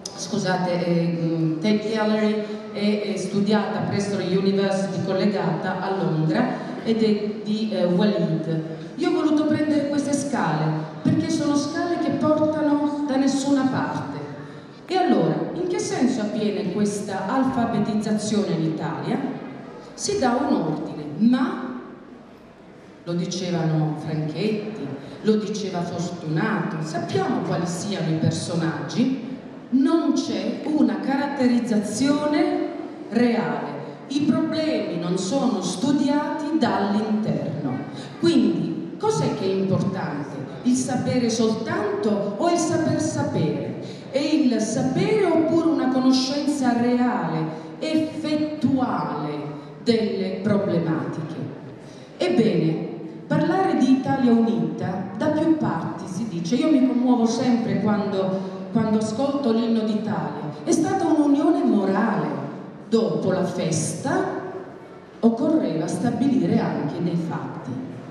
Scusate, Tate Gallery è studiata presso l'University collegata a Londra ed è di Walid. Io ho voluto prendere queste scale perché sono scale che portano da nessuna parte. E allora, in che senso avviene questa alfabetizzazione in Italia? Si dà un ordine, ma lo dicevano Franchetti, lo diceva Fortunato, sappiamo quali siano i personaggi, non c'è una caratterizzazione reale, i problemi non sono studiati dall'interno. Quindi, cos'è che è importante? Il sapere soltanto o il saper sapere? È il sapere oppure una conoscenza reale, effettuale delle problematiche? Ebbene, parlare di Italia unita da più parti si dice. Io mi commuovo sempre quando ascolto l'inno d'Italia. È stata un'unione morale. Dopo la festa occorreva stabilire anche dei fatti.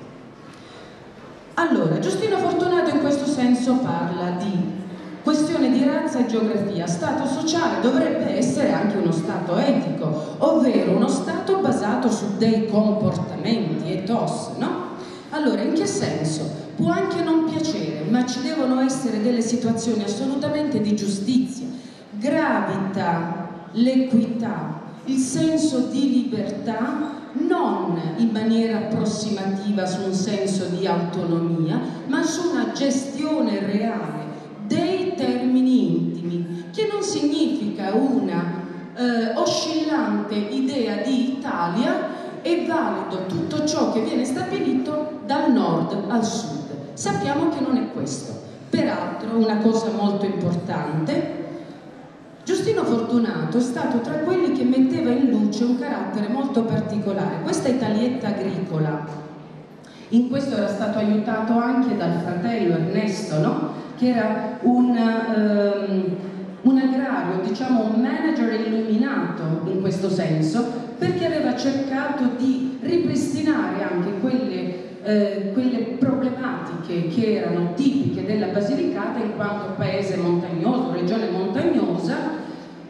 Allora, Giustino Fortunato in questo senso parla di questione di razza e geografia. Stato sociale dovrebbe essere anche uno stato etico, ovvero uno stato basato su dei comportamenti, ethos, no? Allora, in che senso? Può anche non piacere, ma ci devono essere delle situazioni assolutamente di giustizia. Gravita l'equità, il senso di libertà, non in maniera approssimativa su un senso di autonomia, ma su una gestione reale dei termini intimi, che non significa una oscillante idea di Italia. È valido tutto ciò che viene stabilito dal nord al sud. Sappiamo che non è questo. Peraltro, una cosa molto importante: Giustino Fortunato è stato tra quelli che metteva in luce un carattere molto particolare. Questa Italietta agricola, in questo era stato aiutato anche dal fratello Ernesto, no? Che era un agrario, diciamo un manager illuminato in questo senso, perché aveva cercato di ripristinare anche quelle problematiche che erano tipiche della Basilicata in quanto paese montagnoso, regione montagnosa,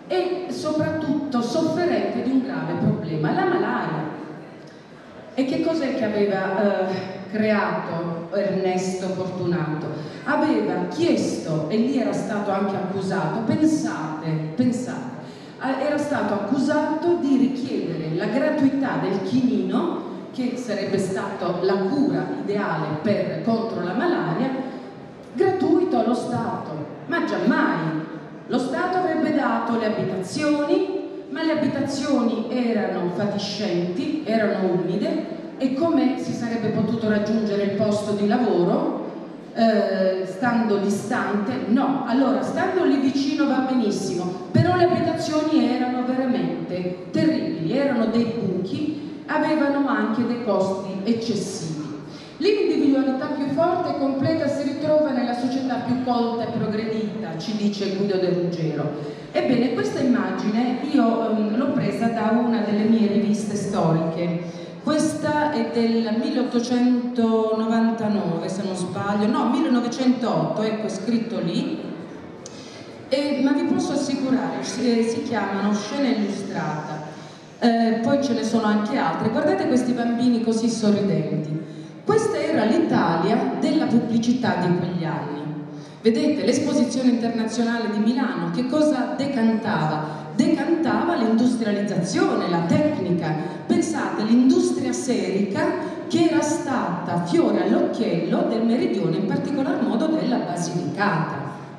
e soprattutto sofferente di un grave problema, la malaria. E che cos'è che aveva creato Ernesto Fortunato? Aveva chiesto, e lì era stato anche accusato, pensate, era stato accusato di richiedere la gratuità del chinino, che sarebbe stata la cura ideale contro la malaria, gratuito allo Stato, ma giammai. Lo Stato avrebbe dato le abitazioni, ma le abitazioni erano fatiscenti, erano umide, e come si sarebbe potuto raggiungere il posto di lavoro? Stando distante? No. Allora, stando lì vicino va benissimo, però le abitazioni erano veramente terribili, erano dei buchi, avevano anche dei costi eccessivi. L'individualità più forte e completa si ritrova nella società più colta e progredita, ci dice Guido De Ruggero. Ebbene, questa immagine io l'ho presa da una delle mie riviste storiche. Questa è del 1899, se non sbaglio, no, 1908, ecco, è scritto lì. Ma vi posso assicurare, si chiamano Scena illustrata. Poi ce ne sono anche altre. Guardate questi bambini così sorridenti. Questa era l'Italia della pubblicità di quegli anni. Vedete, l'Esposizione Internazionale di Milano, che cosa decantava? Decantava l'industrializzazione, la tecnica. Pensate, l'industria serica che era stata fiore all'occhiello del meridione, in particolar modo della Basilicata.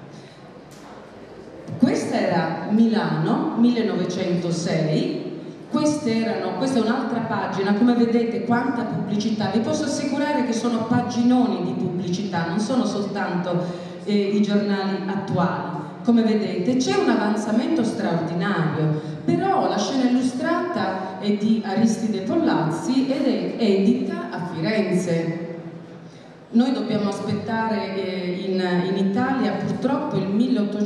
Questa era Milano, 1906. Questa è un'altra pagina, come vedete quanta pubblicità. Vi posso assicurare che sono paginoni di pubblicità, non sono soltanto i giornali attuali. Come vedete c'è un avanzamento straordinario, però la Scena illustrata è di Aristide Pollazzi ed è edita a Firenze. Noi dobbiamo aspettare in Italia purtroppo il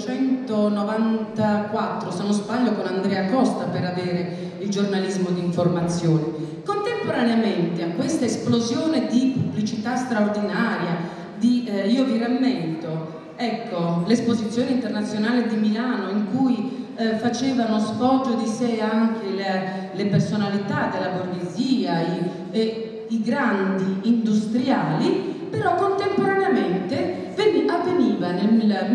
1894, se non sbaglio, con Andrea Costa per avere il giornalismo di informazione. Contemporaneamente a questa esplosione di pubblicità straordinaria, io vi rammento, ecco, l'Esposizione Internazionale di Milano, in cui facevano sfoggio di sé anche le personalità della borghesia, i grandi industriali. Però contemporaneamente avveniva nel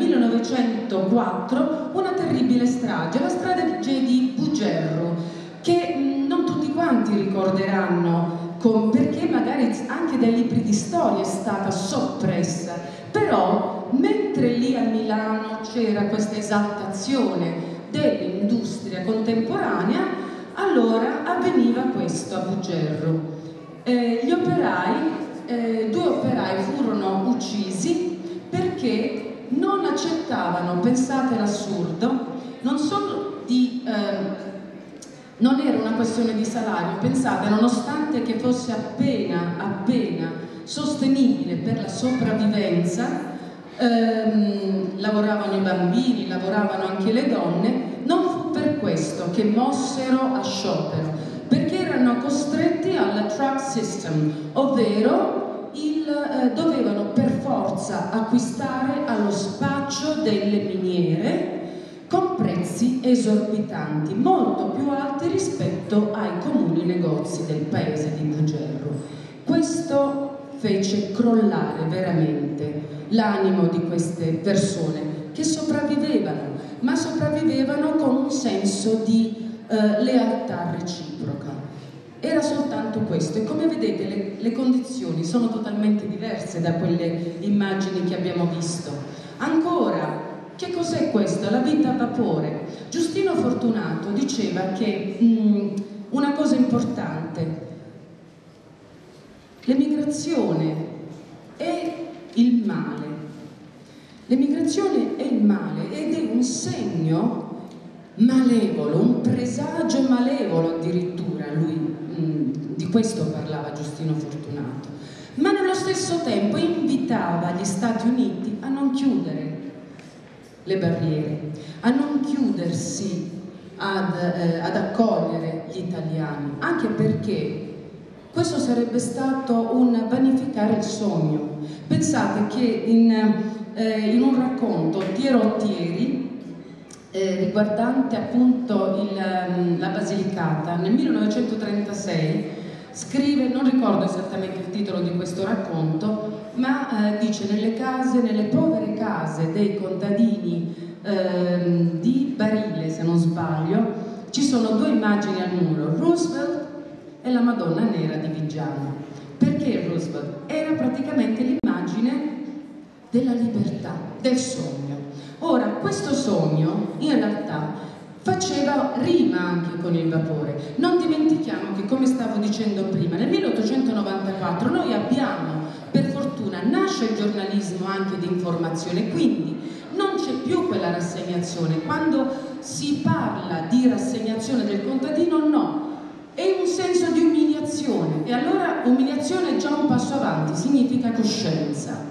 1904 una terribile strage, la strage di Bugerro, che non tutti quanti ricorderanno, perché magari anche dai libri di storia è stata soppressa. Però mentre lì a Milano c'era questa esaltazione dell'industria contemporanea, allora avveniva questo a Bugerro. Due operai furono uccisi perché non accettavano, pensate l'assurdo, non era una questione di salario, pensate, nonostante che fosse appena sostenibile per la sopravvivenza, lavoravano i bambini, lavoravano anche le donne, non fu per questo che mossero a sciopero, perché erano costretti alla truck system, ovvero dovevano per forza acquistare allo spaccio delle miniere con prezzi esorbitanti, molto più alti rispetto ai comuni negozi del paese di Bugerro. Questo fece crollare veramente l'animo di queste persone che sopravvivevano, ma sopravvivevano con un senso di lealtà reciproca. Era soltanto questo, e come vedete le condizioni sono totalmente diverse da quelle immagini che abbiamo visto. Ancora, che cos'è questo? La vita a vapore. Giustino Fortunato diceva che una cosa importante, l'emigrazione è il male. L'emigrazione è il male ed è un segno malevolo, un presagio malevolo addirittura, di questo parlava Giustino Fortunato, ma nello stesso tempo invitava gli Stati Uniti a non chiudere le barriere, a non chiudersi ad accogliere gli italiani, anche perché questo sarebbe stato un vanificare il sogno. Pensate che in un racconto Thiero Thieri riguardante appunto la Basilicata. Nel 1936 scrive, non ricordo esattamente il titolo di questo racconto, ma dice: nelle povere case dei contadini di Barile, se non sbaglio, ci sono due immagini al muro, Roosevelt e la Madonna Nera di Viggiano. Perché Roosevelt? Era praticamente l'immagine della libertà, del sogno. Ora, questo sogno in realtà faceva rima anche con il vapore. Non dimentichiamo che, come stavo dicendo prima, nel 1894 noi abbiamo, per fortuna, nasce il giornalismo anche di informazione, quindi non c'è più quella rassegnazione. Quando si parla di rassegnazione del contadino, no, è un senso di umiliazione, e allora umiliazione è già un passo avanti, significa coscienza.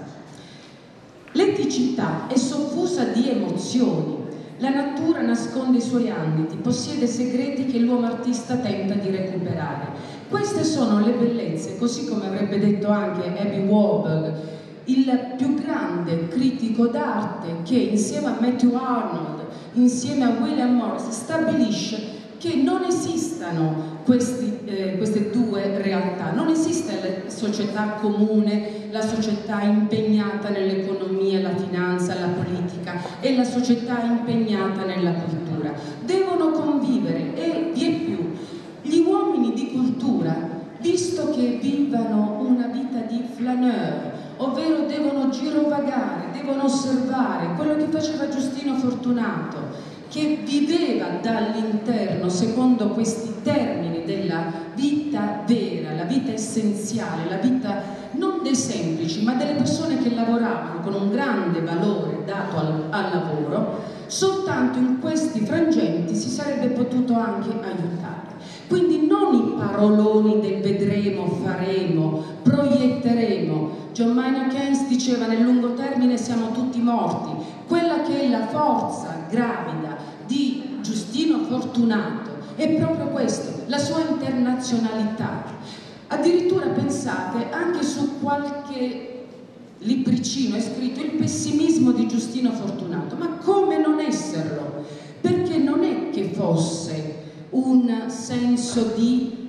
L'eticità è soffusa di emozioni. La natura nasconde i suoi ambiti, possiede segreti che l'uomo artista tenta di recuperare. Queste sono le bellezze, così come avrebbe detto anche Abby Warburg, il più grande critico d'arte, che insieme a Matthew Arnold, insieme a William Morris, stabilisce che non esistano queste due realtà. Non esiste la società comune, la società impegnata nell'economia, la finanza, la politica, e la società impegnata nella cultura. Devono convivere, e vi è più. Gli uomini di cultura, visto che vivano una vita di flaneur, ovvero devono girovagare, devono osservare, quello che faceva Giustino Fortunato, che viveva dall'interno secondo questi termini della vita vera, la vita essenziale, la vita non dei semplici, ma delle persone che lavoravano con un grande valore dato al lavoro. Soltanto in questi frangenti si sarebbe potuto anche aiutare. Quindi non i paroloni del vedremo, faremo, proietteremo. John Maynard Keynes diceva: nel lungo termine siamo tutti morti. Quella che è la forza gravida di Giustino Fortunato è proprio questo, la sua internazionalità. Addirittura, pensate, anche su qualche libricino è scritto il pessimismo di Giustino Fortunato. Ma come non esserlo? Perché non è che fosse un senso di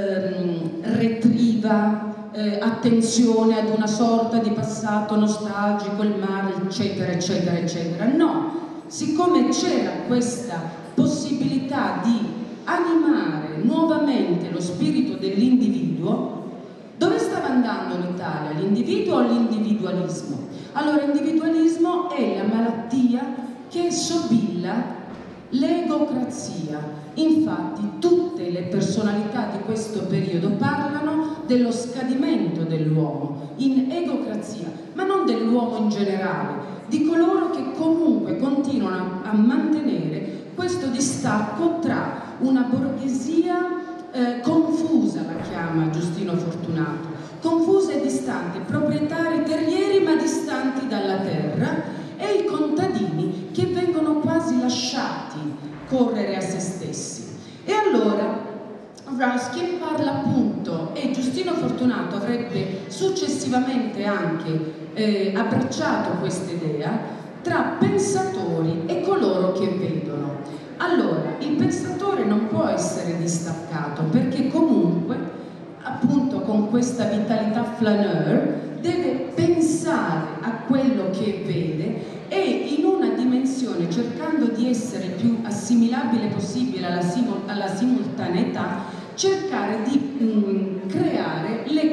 retriva, attenzione ad una sorta di passato nostalgico, il mare, eccetera, eccetera, eccetera. No, siccome c'era questa possibilità di animare nuovamente lo spirito dell'individuo, dove stava andando l'Italia? L'individuo o l'individualismo? Allora, l'individualismo è la malattia che sobilla l'egocrazia. Infatti tutte le personalità di questo periodo parlano dello scadimento dell'uomo in egocrazia, ma non dell'uomo in generale, di coloro che comunque continuano a mantenere questo distacco tra una borghesia confusa, la chiama Giustino Fortunato, confusa e distante, proprietari terrieri ma distanti dalla terra, e i contadini che vengono quasi lasciati correre a se stessi. E allora Ruskin parla appunto, e Giustino Fortunato avrebbe successivamente anche abbracciato questa idea, tra pensatori e coloro che vedono. Allora, il pensatore non può essere distaccato, perché comunque, appunto, con questa vitalità flaneur, deve pensare a quello che vede, e in una dimensione, cercando di essere il più assimilabile possibile alla simultaneità, cercare di creare le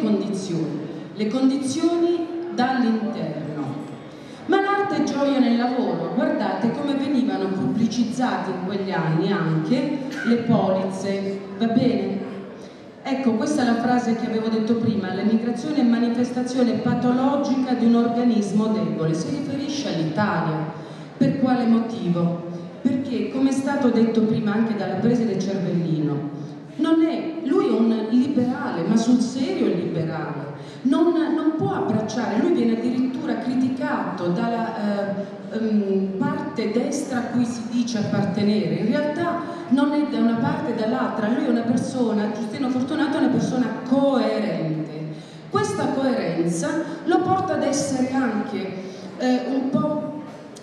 condizioni dall'interno. Ma l'arte è gioia nel lavoro. Guardate come venivano pubblicizzate in quegli anni anche le polizze, va bene? Ecco, questa è la frase che avevo detto prima: l'emigrazione è manifestazione patologica di un organismo debole. Si riferisce all'Italia. Per quale motivo? Perché, come è stato detto prima anche dalla preside Cervellino, lui è un liberale, ma sul serio è liberale. Non può abbracciare, lui viene addirittura criticato dalla parte destra a cui si dice appartenere. In realtà non è da una parte o dall'altra, lui è una persona, Giustino Fortunato è una persona coerente. Questa coerenza lo porta ad essere anche un po' non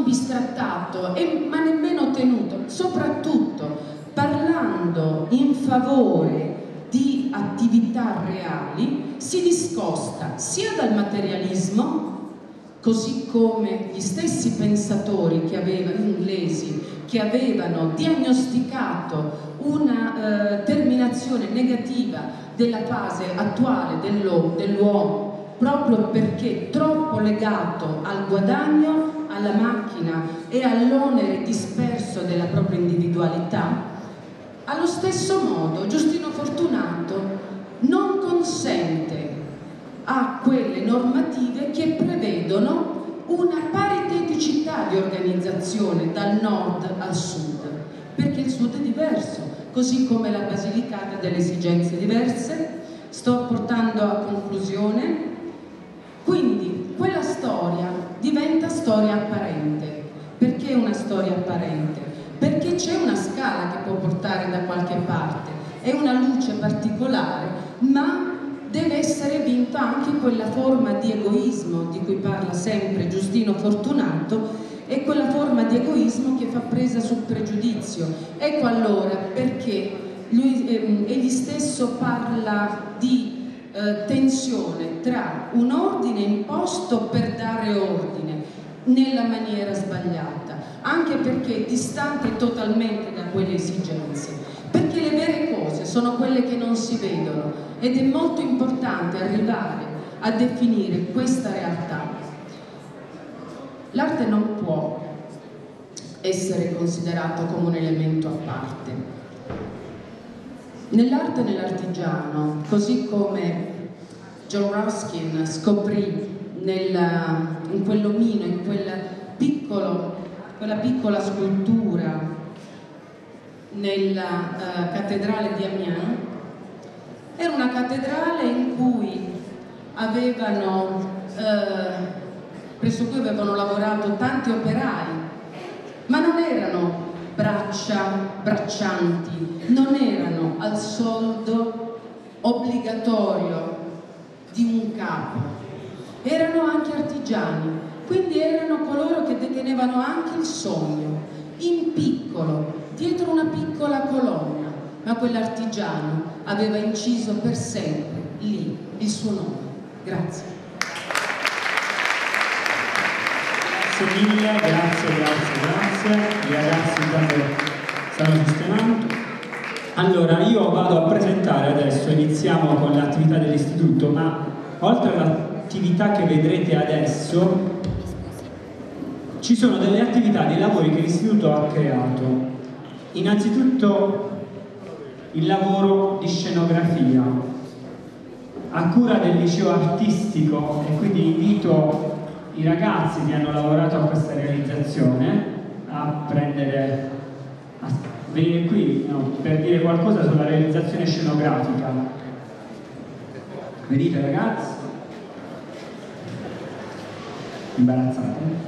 bistrattato, ma nemmeno tenuto, soprattutto parlando in favore di attività reali, si discosta sia dal materialismo, così come gli stessi pensatori inglesi che avevano diagnosticato una terminazione negativa della fase attuale dell'uomo, proprio perché troppo legato al guadagno, alla macchina e all'onere disperso della propria individualità. Allo stesso modo Giustino Fortunato non consente a quelle normative che prevedono una pariteticità di organizzazione dal nord al sud, perché il sud è diverso, così come la Basilicata ha delle esigenze diverse. Sto portando a conclusione. Quindi quella storia diventa storia apparente. Perché una storia apparente? Perché c'è una scala che può portare da qualche parte, è una luce particolare, ma deve essere vinta anche quella forma di egoismo di cui parla sempre Giustino Fortunato, e quella forma di egoismo che fa presa sul pregiudizio. Ecco allora perché egli stesso parla di tensione tra un ordine imposto per dare ordine nella maniera sbagliata, anche perché distante totalmente da quelle esigenze, perché le vere cose sono quelle che non si vedono ed è molto importante arrivare a definire questa realtà. L'arte non può essere considerato come un elemento a parte. Nell'arte e nell'artigiano, così come John Ruskin scoprì in quell'omino, in quella piccola scultura nella cattedrale di Amiens, era una cattedrale in cui presso cui avevano lavorato tanti operai, ma non erano braccianti, non erano al soldo obbligatorio di un capo, erano anche artigiani, quindi erano coloro che detenevano anche il sogno, in piccolo, dietro una piccola colonna, ma quell'artigiano aveva inciso per sempre lì il suo nome. Grazie. Grazie mille, grazie. I ragazzi quando stanno sistemando. Allora, io vado a presentare adesso, iniziamo con l'attività dell'istituto, ma oltre all'attività che vedrete adesso, ci sono delle attività, dei lavori che l'istituto ha creato. Innanzitutto il lavoro di scenografia a cura del liceo artistico, e quindi invito i ragazzi che hanno lavorato a questa realizzazione a venire qui per dire qualcosa sulla realizzazione scenografica. Venite ragazzi? Imbarazzate?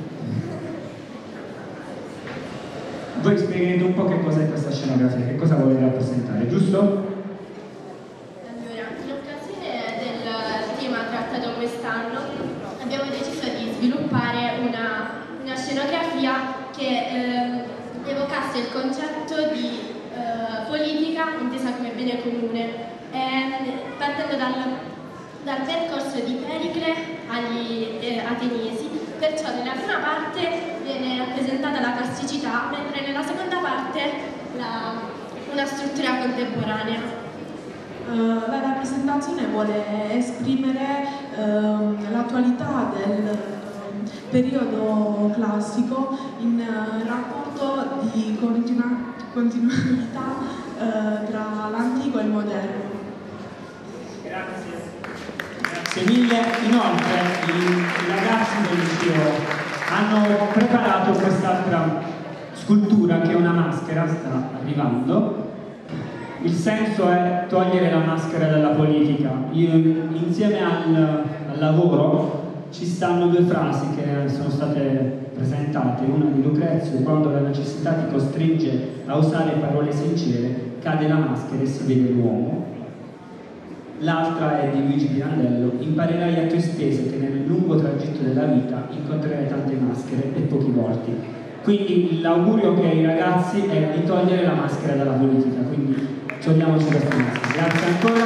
Voi spiegherete un po' che cos'è questa scenografia, che cosa volete rappresentare, giusto? Allora, in occasione del tema trattato quest'anno abbiamo deciso di sviluppare una scenografia che evocasse il concetto di politica intesa come bene comune, partendo dal percorso di Pericle agli Ateniesi. Perciò nella prima parte viene rappresentata la classicità, mentre nella seconda parte una struttura contemporanea. La rappresentazione vuole esprimere l'attualità del periodo classico in rapporto di continuità tra l'antico e il moderno. Grazie. Grazie mille. Inoltre i ragazzi del liceo hanno preparato quest'altra scultura che è una maschera, sta arrivando. Il senso è togliere la maschera dalla politica. Insieme al lavoro ci stanno due frasi che sono state presentate, una di Lucrezio: quando la necessità ti costringe a usare parole sincere, cade la maschera e si vede l'uomo. l'altra è di Luigi Pirandello. Imparerai a tue spese che nel lungo tragitto della vita incontrerai tante maschere e pochi volti. Quindi l'augurio che ai ragazzi è di togliere la maschera dalla politica, quindi togliamoci questa maschera. Grazie ancora.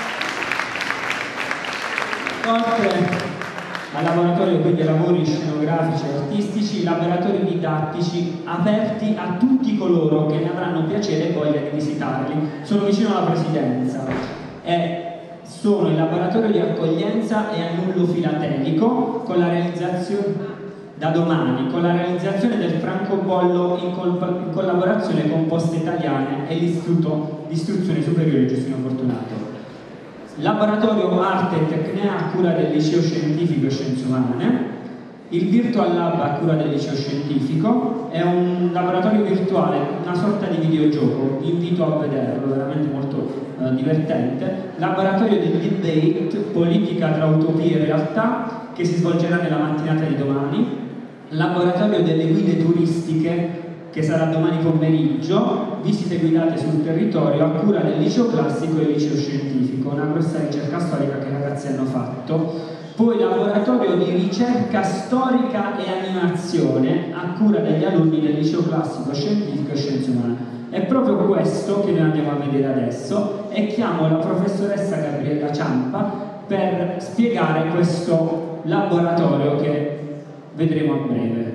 Oltre al laboratorio, quindi lavori scenografici e artistici, laboratori didattici aperti a tutti coloro che ne avranno piacere e voglia di visitarli. Sono vicino alla presidenza e sono il laboratorio di accoglienza e annullo filatelico con la realizzazione da domani, con la realizzazione del francobollo in collaborazione con Poste Italiane e l'Istituto di Istruzione Superiore Giustino Fortunato. Laboratorio Arte e Tecnea a cura del Liceo Scientifico e Scienze Umane, il Virtual Lab a cura del Liceo Scientifico, è un laboratorio virtuale, una sorta di videogioco, vi invito a vederlo, veramente molto divertente. Laboratorio di debate, politica tra utopia e realtà, che si svolgerà nella mattinata di domani. Laboratorio delle guide turistiche, che sarà domani pomeriggio, visite guidate sul territorio a cura del liceo classico e il liceo scientifico, una grossa ricerca storica che i ragazzi hanno fatto. Poi laboratorio di ricerca storica e animazione a cura degli alunni del liceo classico scientifico e scienze umane. È proprio questo che noi andiamo a vedere adesso e chiamo la professoressa Gabriella Ciampa per spiegare questo laboratorio che vedremo a breve.